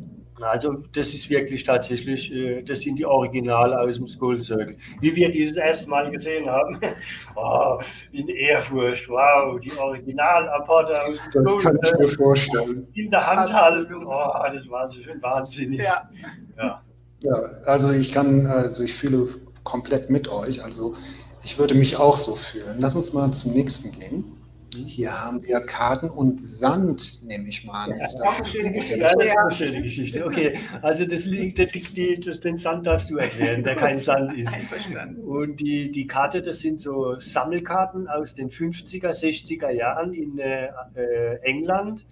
Speaker 3: Also das ist wirklich tatsächlich, äh, das sind die Originale aus dem Skull Circle. Wie wir dieses erste Mal gesehen haben, oh, in Ehrfurcht, wow, die Originalapporte aus dem
Speaker 1: das
Speaker 3: Skull
Speaker 1: kann ich mir
Speaker 3: Circle
Speaker 1: vorstellen.
Speaker 3: In der Hand halten, oh, das war so schön wahnsinnig.
Speaker 2: Ja.
Speaker 3: Ja.
Speaker 1: Ja, also ich kann, also ich fühle komplett mit euch, also ich würde mich auch so fühlen. Lass uns mal zum nächsten gehen. Hier haben wir Karten und Sand, nehme ich mal an. Ist das
Speaker 3: eine schöne Geschichte. Ja, das ist eine schöne Geschichte. Okay, also das liegt, das, die, das, den Sand darfst du erklären, der kein Sand ist. Und die, die Karte, das sind so Sammelkarten aus den fünfziger, sechziger Jahren in äh, England.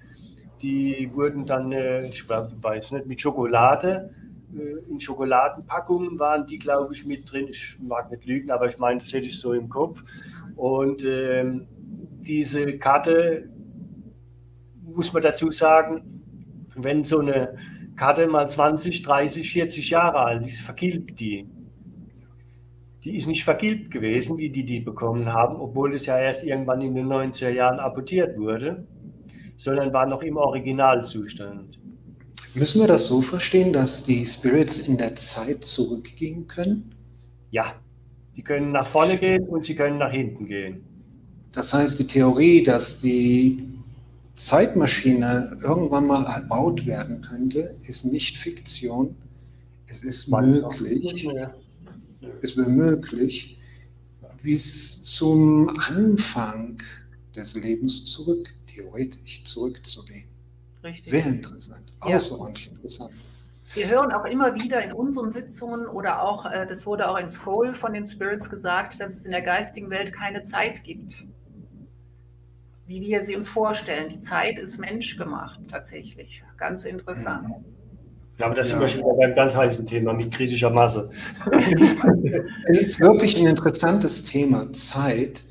Speaker 3: Die wurden dann, äh, ich weiß nicht, mit Schokolade, äh, in Schokoladenpackungen waren die, glaube ich, mit drin. Ich mag nicht lügen, aber ich meine, das hätte ich so im Kopf. Und ähm, diese Karte, muss man dazu sagen, wenn so eine Karte mal zwanzig, dreißig, vierzig Jahre alt ist, vergilbt die. Die ist nicht vergilbt gewesen, wie die die bekommen haben, obwohl es ja erst irgendwann in den neunziger Jahren apportiert wurde, sondern war noch im Originalzustand.
Speaker 1: Müssen wir das so verstehen, dass die Spirits in der Zeit zurückgehen können?
Speaker 3: Ja, die können nach vorne gehen und sie können nach hinten gehen.
Speaker 1: Das heißt, die Theorie, dass die Zeitmaschine irgendwann mal erbaut werden könnte, ist nicht Fiktion. Es ist möglich, es wäre möglich, bis zum Anfang des Lebens zurück, theoretisch zurückzugehen.
Speaker 2: Richtig.
Speaker 1: Sehr interessant, außerordentlich ja. interessant.
Speaker 2: Wir hören auch immer wieder in unseren Sitzungen oder auch, das wurde auch in Skull von den Spirits gesagt, dass es in der geistigen Welt keine Zeit gibt, wie wir sie uns vorstellen. Die Zeit ist menschgemacht, tatsächlich. Ganz interessant.
Speaker 3: Ja, aber das ja. sind wir schon wieder beim ganz heißen Thema mit kritischer Masse.
Speaker 1: Es ist wirklich ein interessantes Thema, Zeit.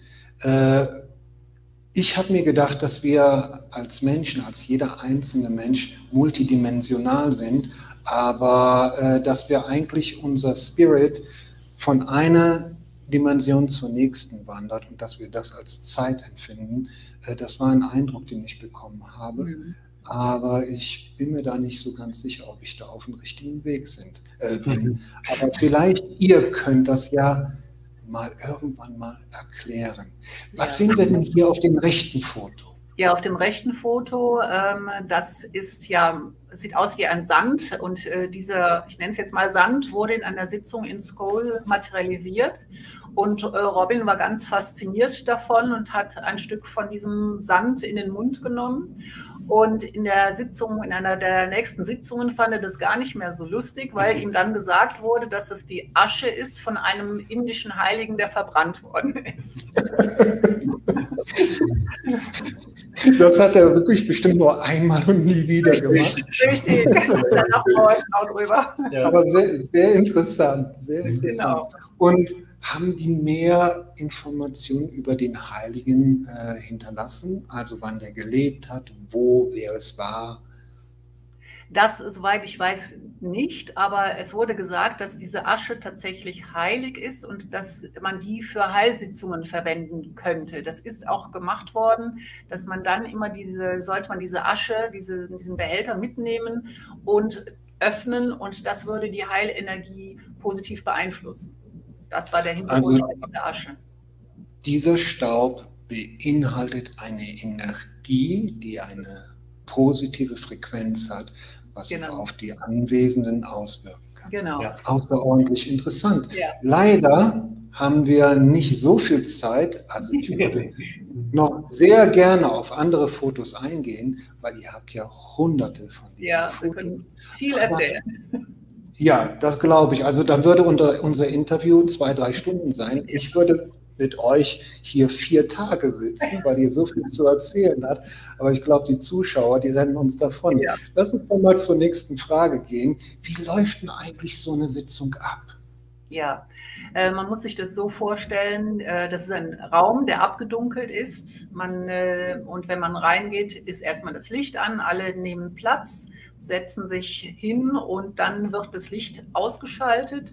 Speaker 1: Ich habe mir gedacht, dass wir als Menschen, als jeder einzelne Mensch multidimensional sind, aber dass wir eigentlich unser Spirit von einer Dimension zur nächsten wandert und dass wir das als Zeit empfinden. Das war ein Eindruck, den ich bekommen habe. Mhm. Aber ich bin mir da nicht so ganz sicher, ob ich da auf dem richtigen Weg sind, äh, bin. Mhm. Aber vielleicht ihr könnt das ja mal irgendwann mal erklären. Was ja. sehen wir denn hier auf dem rechten Foto?
Speaker 2: Ja, auf dem rechten Foto, ähm, das ist ja das sieht aus wie ein Sand und äh, dieser, ich nenne es jetzt mal Sand, wurde in einer Sitzung in Seoul materialisiert und äh, Robin war ganz fasziniert davon und hat ein Stück von diesem Sand in den Mund genommen. Und in der Sitzung, in einer der nächsten Sitzungen fand er das gar nicht mehr so lustig, weil ihm dann gesagt wurde, dass es die Asche ist von einem indischen Heiligen, der verbrannt worden ist.
Speaker 1: Das hat er wirklich bestimmt nur einmal und nie wieder
Speaker 2: Richtig,
Speaker 1: gemacht.
Speaker 2: Richtig, danach war ich auch drüber.
Speaker 1: Ja. Aber sehr, sehr interessant, sehr interessant.
Speaker 2: Genau.
Speaker 1: Und haben die mehr Informationen über den Heiligen äh, hinterlassen? Also wann der gelebt hat, wo, wer es war?
Speaker 2: Das, soweit ich weiß, nicht, aber es wurde gesagt, dass diese Asche tatsächlich heilig ist und dass man die für Heilsitzungen verwenden könnte. Das ist auch gemacht worden, dass man dann immer diese, sollte man diese Asche, diese, diesen Behälter mitnehmen und öffnen und das würde die Heilenergie positiv beeinflussen. Das war der Hintergrund
Speaker 1: also,
Speaker 2: dieser Asche.
Speaker 1: Dieser Staub beinhaltet eine Energie, die eine positive Frequenz hat, was genau. sich auf die Anwesenden auswirken kann.
Speaker 2: Genau. Ja.
Speaker 1: Außerordentlich interessant.
Speaker 2: Ja.
Speaker 1: Leider haben wir nicht so viel Zeit, also ich würde noch sehr gerne auf andere Fotos eingehen, weil ihr habt ja hunderte von diesen
Speaker 2: ja,
Speaker 1: Fotos.
Speaker 2: Wir können viel erzählen.
Speaker 1: Aber, ja, das glaube ich. Also dann würde unser, unser Interview zwei, drei Stunden sein. Ich würde mit euch hier vier Tage sitzen, weil ihr so viel zu erzählen habt. Aber ich glaube, die Zuschauer, die rennen uns davon. Ja. Lass uns doch mal zur nächsten Frage gehen. Wie läuft denn eigentlich so eine Sitzung ab?
Speaker 2: Ja, äh, man muss sich das so vorstellen, äh, das ist ein Raum, der abgedunkelt ist. Man, äh, und wenn man reingeht, ist erstmal das Licht an, alle nehmen Platz, setzen sich hin und dann wird das Licht ausgeschaltet.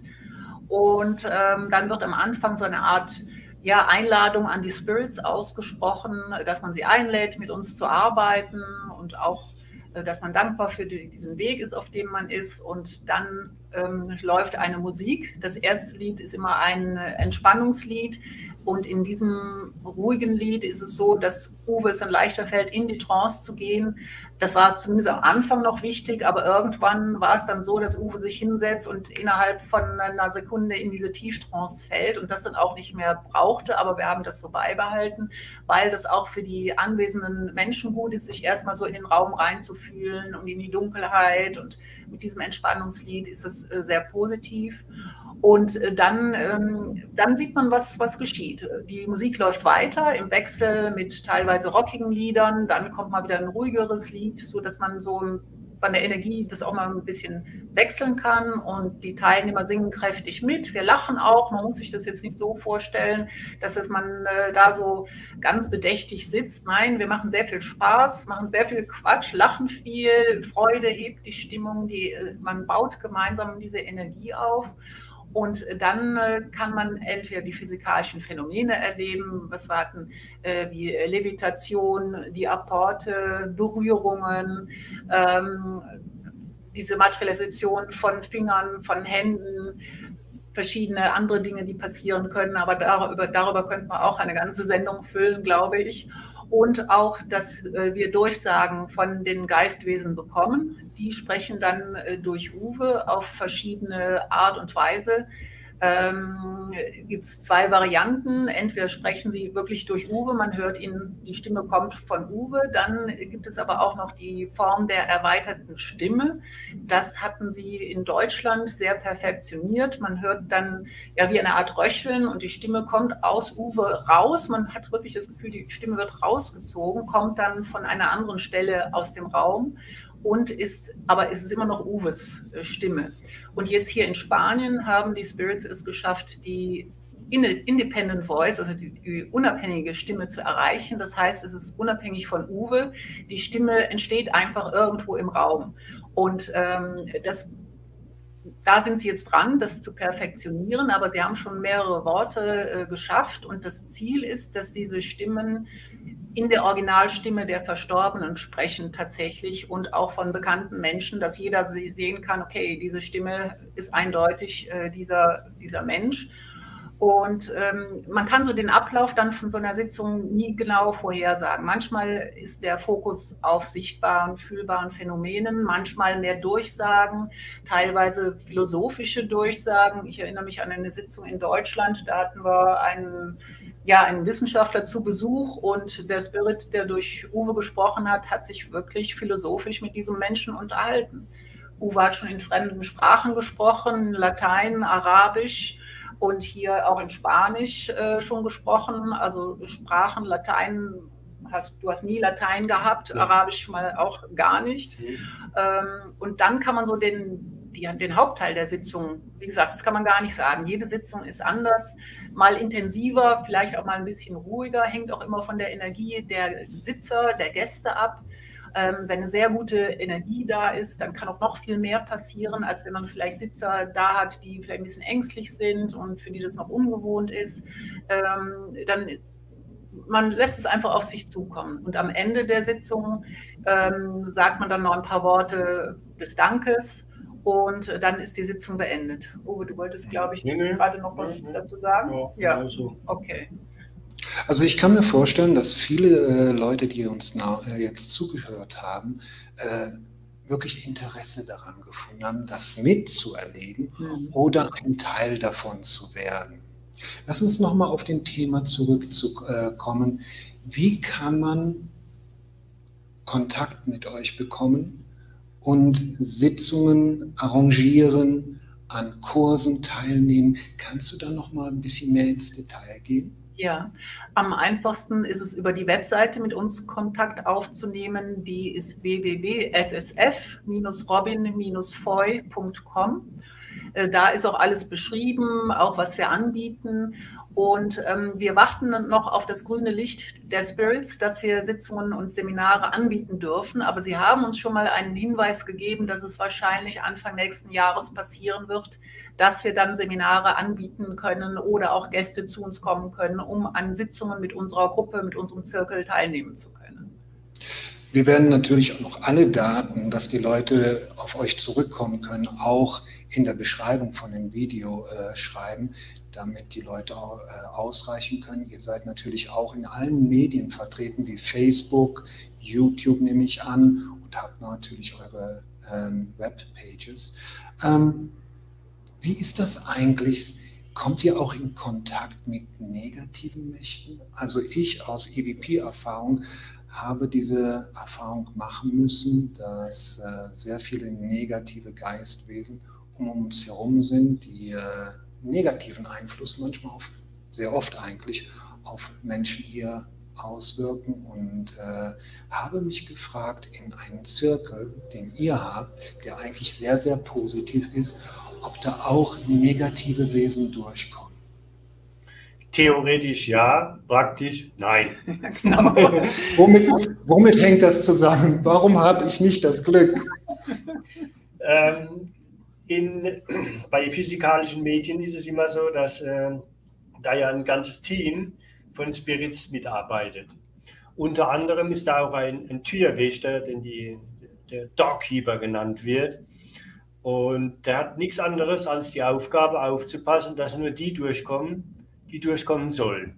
Speaker 2: Und ähm, dann wird am Anfang so eine Art ja, Einladung an die Spirits ausgesprochen, dass man sie einlädt, mit uns zu arbeiten und auch dass man dankbar für die, diesen Weg ist, auf dem man ist. Und dann ähm, läuft eine Musik. Das erste Lied ist immer ein Entspannungslied. Und in diesem ruhigen Lied ist es so, dass Uwe es dann leichter fällt, in die Trance zu gehen. Das war zumindest am Anfang noch wichtig, aber irgendwann war es dann so, dass Uwe sich hinsetzt und innerhalb von einer Sekunde in diese Tieftrance fällt und das dann auch nicht mehr brauchte. Aber wir haben das so beibehalten, weil das auch für die anwesenden Menschen gut ist, sich erstmal so in den Raum reinzufühlen und in die Dunkelheit. Und mit diesem Entspannungslied ist es sehr positiv. Und dann, dann sieht man, was, was geschieht. Die Musik läuft weiter im Wechsel mit teilweise rockigen Liedern, dann kommt mal wieder ein ruhigeres Lied, sodass man so von der Energie das auch mal ein bisschen wechseln kann und die Teilnehmer singen kräftig mit. Wir lachen auch, man muss sich das jetzt nicht so vorstellen, dass es man äh, da so ganz bedächtig sitzt. Nein, wir machen sehr viel Spaß, machen sehr viel Quatsch, lachen viel, Freude hebt die Stimmung, die, äh, man baut gemeinsam diese Energie auf. Und dann äh, kann man entweder die physikalischen Phänomene erleben, was wir hatten, äh, wie Levitation, die Apporte, Berührungen, ähm, diese Materialisation von Fingern, von Händen, verschiedene andere Dinge, die passieren können. Aber darüber, darüber könnte man auch eine ganze Sendung füllen, glaube ich. Und auch, dass wir Durchsagen von den Geistwesen bekommen. Die sprechen dann durch Uwe auf verschiedene Art und Weise. Ähm, gibt es zwei Varianten. Entweder sprechen sie wirklich durch Uwe, man hört ihn, die Stimme kommt von Uwe. Dann gibt es aber auch noch die Form der erweiterten Stimme. Das hatten sie in Deutschland sehr perfektioniert. Man hört dann ja wie eine Art Röcheln und die Stimme kommt aus Uwe raus. Man hat wirklich das Gefühl, die Stimme wird rausgezogen, kommt dann von einer anderen Stelle aus dem Raum. Und ist, aber es ist immer noch Uwes Stimme. Und jetzt hier in Spanien haben die Spirits es geschafft, die Independent Voice, also die, die unabhängige Stimme zu erreichen. Das heißt, es ist unabhängig von Uwe. Die Stimme entsteht einfach irgendwo im Raum. Und ähm, das, da sind sie jetzt dran, das zu perfektionieren, aber sie haben schon mehrere Worte äh, geschafft. Und das Ziel ist, dass diese Stimmen in der Originalstimme der Verstorbenen sprechen tatsächlich und auch von bekannten Menschen, dass jeder sehen kann, okay, diese Stimme ist eindeutig äh, dieser, dieser Mensch. Und ähm, man kann so den Ablauf dann von so einer Sitzung nie genau vorhersagen. Manchmal ist der Fokus auf sichtbaren, fühlbaren Phänomenen, manchmal mehr Durchsagen, teilweise philosophische Durchsagen. Ich erinnere mich an eine Sitzung in Deutschland, da hatten wir einen, ja, einen Wissenschaftler zu Besuch und der Spirit, der durch Uwe gesprochen hat, hat sich wirklich philosophisch mit diesem Menschen unterhalten. Uwe hat schon in fremden Sprachen gesprochen, Latein, Arabisch, und hier auch in Spanisch äh, schon gesprochen, also Sprachen, Latein, hast, du hast nie Latein gehabt, ja. Arabisch mal auch gar nicht. Mhm. Ähm, und dann kann man so den, die, den Hauptteil der Sitzung, wie gesagt, das kann man gar nicht sagen, jede Sitzung ist anders, mal intensiver, vielleicht auch mal ein bisschen ruhiger, hängt auch immer von der Energie der Sitzer, der Gäste ab. Ähm, wenn eine sehr gute Energie da ist, dann kann auch noch viel mehr passieren, als wenn man vielleicht Sitzer da hat, die vielleicht ein bisschen ängstlich sind und für die das noch ungewohnt ist. Ähm, dann, man lässt es einfach auf sich zukommen. Und am Ende der Sitzung ähm, sagt man dann noch ein paar Worte des Dankes und dann ist die Sitzung beendet. Uwe, du wolltest, glaube ich, nee, nee, gerade noch was nee, dazu sagen? Ja, ja. So. Okay.
Speaker 1: Also ich kann mir vorstellen, dass viele äh, Leute, die uns na, äh, jetzt zugehört haben, äh, wirklich Interesse daran gefunden haben, das mitzuerleben mhm. oder ein Teil davon zu werden. Lass uns nochmal auf den Thema zurückkommen. Wie kann man Kontakt mit euch bekommen und Sitzungen arrangieren, an Kursen teilnehmen? Kannst du da nochmal ein bisschen mehr ins Detail gehen?
Speaker 2: Ja, am einfachsten ist es über die Webseite mit uns Kontakt aufzunehmen. Die ist w w w punkt s s f Bindestrich robin Bindestrich foy Punkt com. Da ist auch alles beschrieben, auch was wir anbieten. Und ähm, wir warten noch auf das grüne Licht der Spirits, dass wir Sitzungen und Seminare anbieten dürfen. Aber sie haben uns schon mal einen Hinweis gegeben, dass es wahrscheinlich Anfang nächsten Jahres passieren wird, dass wir dann Seminare anbieten können oder auch Gäste zu uns kommen können, um an Sitzungen mit unserer Gruppe, mit unserem Zirkel teilnehmen zu können.
Speaker 1: Wir werden natürlich auch noch alle Daten, dass die Leute auf euch zurückkommen können, auch in der Beschreibung von dem Video äh, schreiben, damit die Leute auch, äh, ausreichen können. Ihr seid natürlich auch in allen Medien vertreten, wie Facebook, YouTube nehme ich an, und habt natürlich eure ähm, Webpages. Ähm, wie ist das eigentlich? Kommt ihr auch in Kontakt mit negativen Mächten? Also ich aus E V P-Erfahrung habe diese Erfahrung machen müssen, dass äh, sehr viele negative Geistwesen um uns herum sind, die äh, negativen Einfluss manchmal auf, sehr oft eigentlich, auf Menschen hier auswirken, und äh, habe mich gefragt, in einen Zirkel, den ihr habt, der eigentlich sehr, sehr positiv ist, ob da auch negative Wesen durchkommen.
Speaker 3: Theoretisch ja, praktisch nein.
Speaker 1: Genau. womit, womit hängt das zusammen? Warum habe ich nicht das Glück?
Speaker 3: Ähm, in, bei physikalischen Medien ist es immer so, dass äh, da ja ein ganzes Team von Spirits mitarbeitet. Unter anderem ist da auch ein, ein Türwächter, den die, der Doorkeeper genannt wird. Und der hat nichts anderes als die Aufgabe aufzupassen, dass nur die durchkommen, die durchkommen sollen.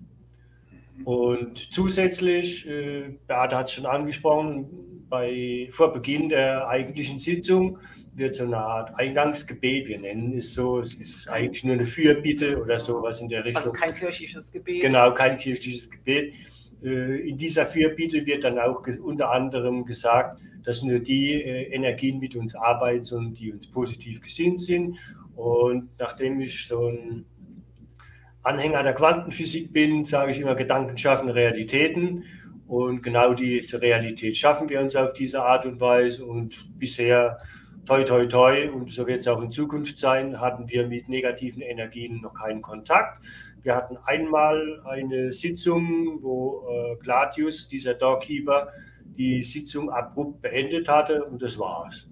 Speaker 3: Und zusätzlich, äh, Beate hat es schon angesprochen, bei, vor Beginn der eigentlichen Sitzung wird so eine Art Eingangsgebet, wir nennen es so, es ist eigentlich nur eine Fürbitte oder sowas in der Richtung.
Speaker 2: Also kein kirchliches Gebet.
Speaker 3: Genau, kein kirchliches Gebet. Äh, in dieser Fürbitte wird dann auch unter anderem gesagt, dass nur die äh, Energien mit uns arbeiten und die uns positiv gesinnt sind. Und nachdem ich so ein Anhänger der Quantenphysik bin, sage ich immer, Gedanken schaffen Realitäten, und genau diese Realität schaffen wir uns auf diese Art und Weise, und bisher, toi toi toi, und so wird es auch in Zukunft sein, hatten wir mit negativen Energien noch keinen Kontakt. Wir hatten einmal eine Sitzung, wo äh, Gladius, dieser Doorkeeper, die Sitzung abrupt beendet hatte, und das war's.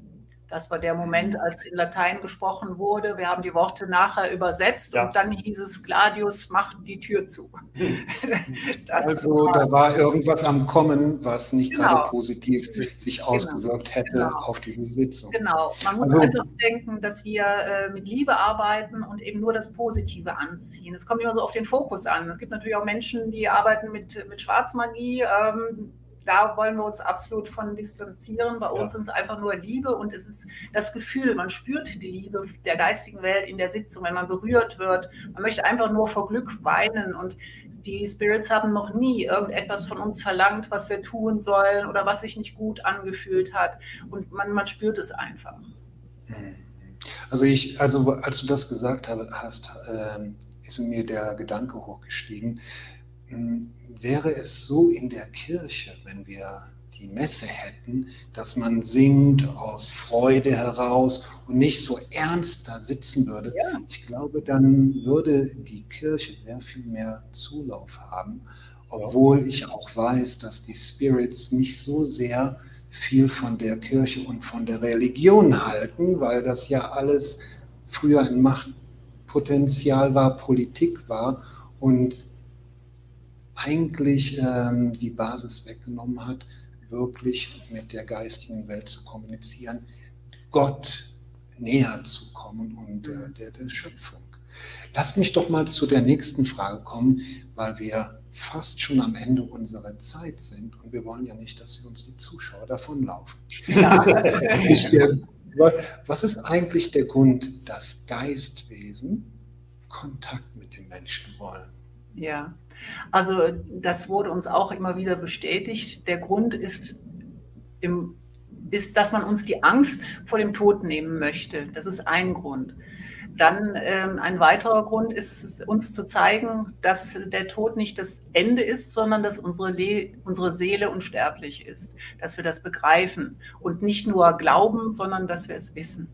Speaker 2: Das war der Moment, als in Latein gesprochen wurde. Wir haben die Worte nachher übersetzt ja. und dann hieß es, Gladius macht die Tür zu.
Speaker 1: Also war, da war irgendwas am Kommen, was nicht genau. gerade positiv sich genau. ausgewirkt hätte genau. auf diese Sitzung.
Speaker 2: Genau, man muss also, einfach denken, dass wir äh, mit Liebe arbeiten und eben nur das Positive anziehen. Es kommt immer so auf den Fokus an. Es gibt natürlich auch Menschen, die arbeiten mit, mit Schwarzmagie. Ähm, Da wollen wir uns absolut von distanzieren. Bei uns ja. sind es einfach nur Liebe und es ist das Gefühl, man spürt die Liebe der geistigen Welt in der Sitzung, wenn man berührt wird. Man möchte einfach nur vor Glück weinen und die Spirits haben noch nie irgendetwas von uns verlangt, was wir tun sollen oder was sich nicht gut angefühlt hat und man, man spürt es einfach.
Speaker 1: Also, ich, also als du das gesagt hast, äh, ist mir der Gedanke hochgestiegen, wäre es so in der Kirche, wenn wir die Messe hätten, dass man singt aus Freude heraus und nicht so ernst da sitzen würde, ja. ich glaube, dann würde die Kirche sehr viel mehr Zulauf haben, obwohl ich auch weiß, dass die Spirits nicht so sehr viel von der Kirche und von der Religion halten, weil das ja alles früher ein Machtpotenzial war, Politik war und eigentlich ähm, die Basis weggenommen hat, wirklich mit der geistigen Welt zu kommunizieren, Gott näher zu kommen und äh, der, der Schöpfung. Lasst mich doch mal zu der nächsten Frage kommen, weil wir fast schon am Ende unserer Zeit sind und wir wollen ja nicht, dass uns die Zuschauer davonlaufen. Ja. Was ist eigentlich der Grund, dass Geistwesen Kontakt mit den Menschen wollen?
Speaker 2: Ja, also das wurde uns auch immer wieder bestätigt. Der Grund ist, im, ist, dass man uns die Angst vor dem Tod nehmen möchte. Das ist ein Grund. Dann ähm, ein weiterer Grund ist, uns zu zeigen, dass der Tod nicht das Ende ist, sondern dass unsere, Le unsere Seele unsterblich ist. Dass wir das begreifen und nicht nur glauben, sondern dass wir es wissen.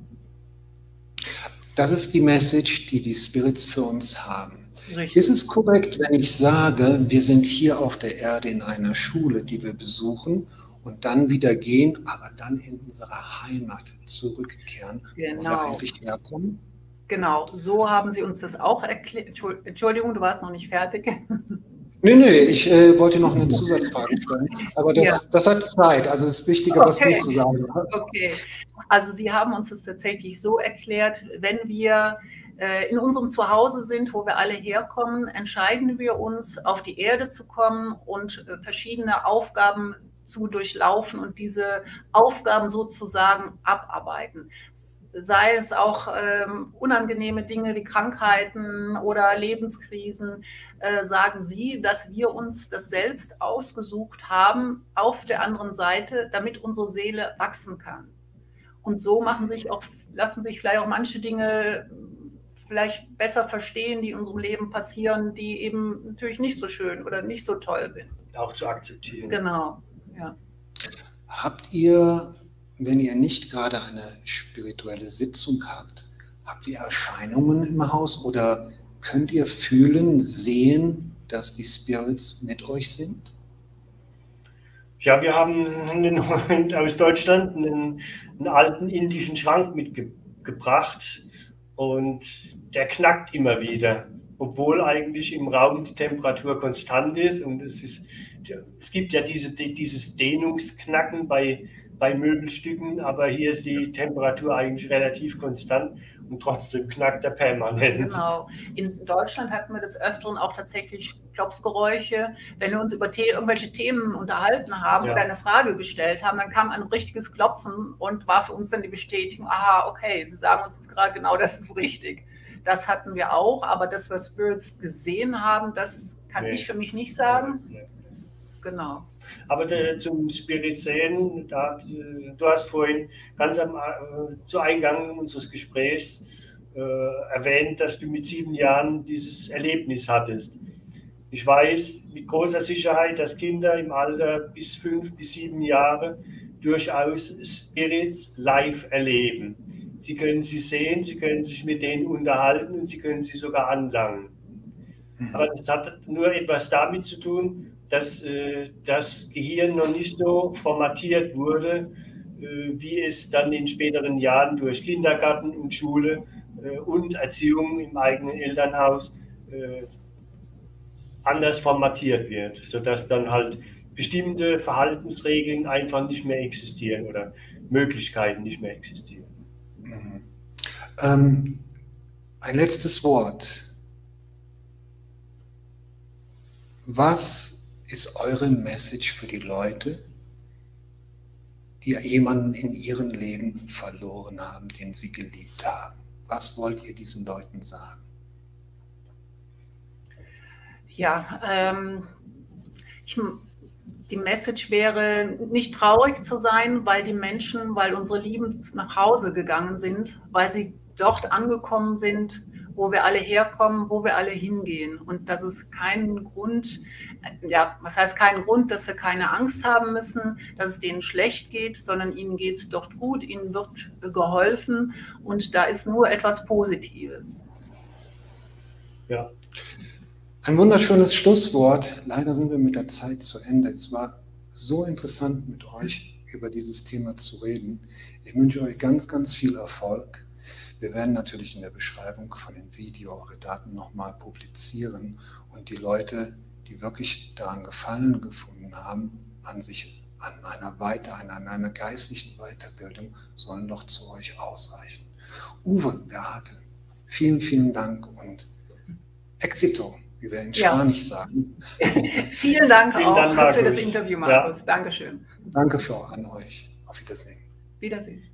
Speaker 1: Das ist die Message, die die Spirits für uns haben.
Speaker 2: Richtig.
Speaker 1: Ist es korrekt, wenn ich sage, wir sind hier auf der Erde in einer Schule, die wir besuchen und dann wieder gehen, aber dann in unsere Heimat zurückkehren,
Speaker 2: genau.
Speaker 1: wo wir eigentlich herkommen?
Speaker 2: Genau, so haben Sie uns das auch erklärt. Entschuldigung, du warst noch nicht fertig.
Speaker 1: Nee, nee, ich äh, wollte noch eine Zusatzfrage stellen, aber das, ja. das hat Zeit, also es ist wichtiger,
Speaker 2: okay.
Speaker 1: was du zu sagen hast.
Speaker 2: Okay, also Sie haben uns das tatsächlich so erklärt, wenn wir äh, in unserem Zuhause sind, wo wir alle herkommen, entscheiden wir uns, auf die Erde zu kommen und äh, verschiedene Aufgaben zu durchlaufen und diese Aufgaben sozusagen abarbeiten. Sei es auch ähm, unangenehme Dinge wie Krankheiten oder Lebenskrisen, äh, sagen Sie, dass wir uns das selbst ausgesucht haben auf der anderen Seite, damit unsere Seele wachsen kann. Und so machen sich auch, lassen sich vielleicht auch manche Dinge vielleicht besser verstehen, die in unserem Leben passieren, die eben natürlich nicht so schön oder nicht so toll sind.
Speaker 3: Auch zu akzeptieren.
Speaker 2: Genau. Ja.
Speaker 1: Habt ihr, wenn ihr nicht gerade eine spirituelle Sitzung habt, habt ihr Erscheinungen im Haus oder könnt ihr fühlen, sehen, dass die Spirits mit euch sind?
Speaker 3: Ja, wir haben einen, aus Deutschland einen, einen alten indischen Schrank mitgebracht und der knackt immer wieder, obwohl eigentlich im Raum die Temperatur konstant ist und es ist Es gibt ja diese, dieses Dehnungsknacken bei, bei Möbelstücken, aber hier ist die Temperatur eigentlich relativ konstant und trotzdem knackt er permanent.
Speaker 2: Genau. In Deutschland hatten wir des Öfteren auch tatsächlich Klopfgeräusche. Wenn wir uns über The irgendwelche Themen unterhalten haben ja. oder eine Frage gestellt haben, dann kam ein richtiges Klopfen und war für uns dann die Bestätigung, aha, okay, Sie sagen uns jetzt gerade genau, das ist richtig. Das hatten wir auch, aber dass wir Spirits gesehen haben, das kann nee. ich für mich nicht sagen. Nee. Genau.
Speaker 3: Aber der, zum Spirit sehen, da, du hast vorhin ganz am, äh, zu Eingang unseres Gesprächs äh, erwähnt, dass du mit sieben Jahren dieses Erlebnis hattest. Ich weiß mit großer Sicherheit, dass Kinder im Alter bis fünf bis sieben Jahre durchaus Spirits live erleben. Sie können sie sehen, sie können sich mit denen unterhalten und sie können sie sogar anlangen. Aber das hat nur etwas damit zu tun, dass äh, das Gehirn noch nicht so formatiert wurde wie es dann in späteren Jahren durch Kindergarten und Schule und Erziehung im eigenen Elternhaus anders formatiert wird, sodass dann halt bestimmte Verhaltensregeln einfach nicht mehr existieren oder Möglichkeiten nicht mehr existieren.
Speaker 1: Mhm. Ähm, ein letztes Wort. Was ist eure Message für die Leute, die jemanden in ihrem Leben verloren haben, den sie geliebt haben? Was wollt ihr diesen Leuten sagen?
Speaker 2: Ja, ähm, ich, die Message wäre, nicht traurig zu sein, weil die Menschen, weil unsere Lieben nach Hause gegangen sind, weil sie dort angekommen sind, wo wir alle herkommen, wo wir alle hingehen. Und das ist kein Grund, ja, was heißt kein Grund, dass wir keine Angst haben müssen, dass es denen schlecht geht, sondern ihnen geht es dort gut, ihnen wird geholfen und da ist nur etwas Positives.
Speaker 3: Ja.
Speaker 1: Ein wunderschönes Schlusswort. Leider sind wir mit der Zeit zu Ende. Es war so interessant, mit euch über dieses Thema zu reden. Ich wünsche euch ganz, ganz viel Erfolg. Wir werden natürlich in der Beschreibung von dem Video eure Daten nochmal publizieren und die Leute, die wirklich daran Gefallen gefunden haben, an sich, an einer Weiter, an einer geistigen Weiterbildung, sollen doch zu euch ausreichen. Uwe, Beate, vielen, vielen Dank und Éxito, wie wir in Spanisch ja. sagen.
Speaker 2: Vielen Dank
Speaker 3: vielen
Speaker 2: auch
Speaker 3: Dank,
Speaker 2: für das Interview, Markus. Ja. Dankeschön.
Speaker 1: Danke für, an euch. Auf Wiedersehen.
Speaker 2: Wiedersehen.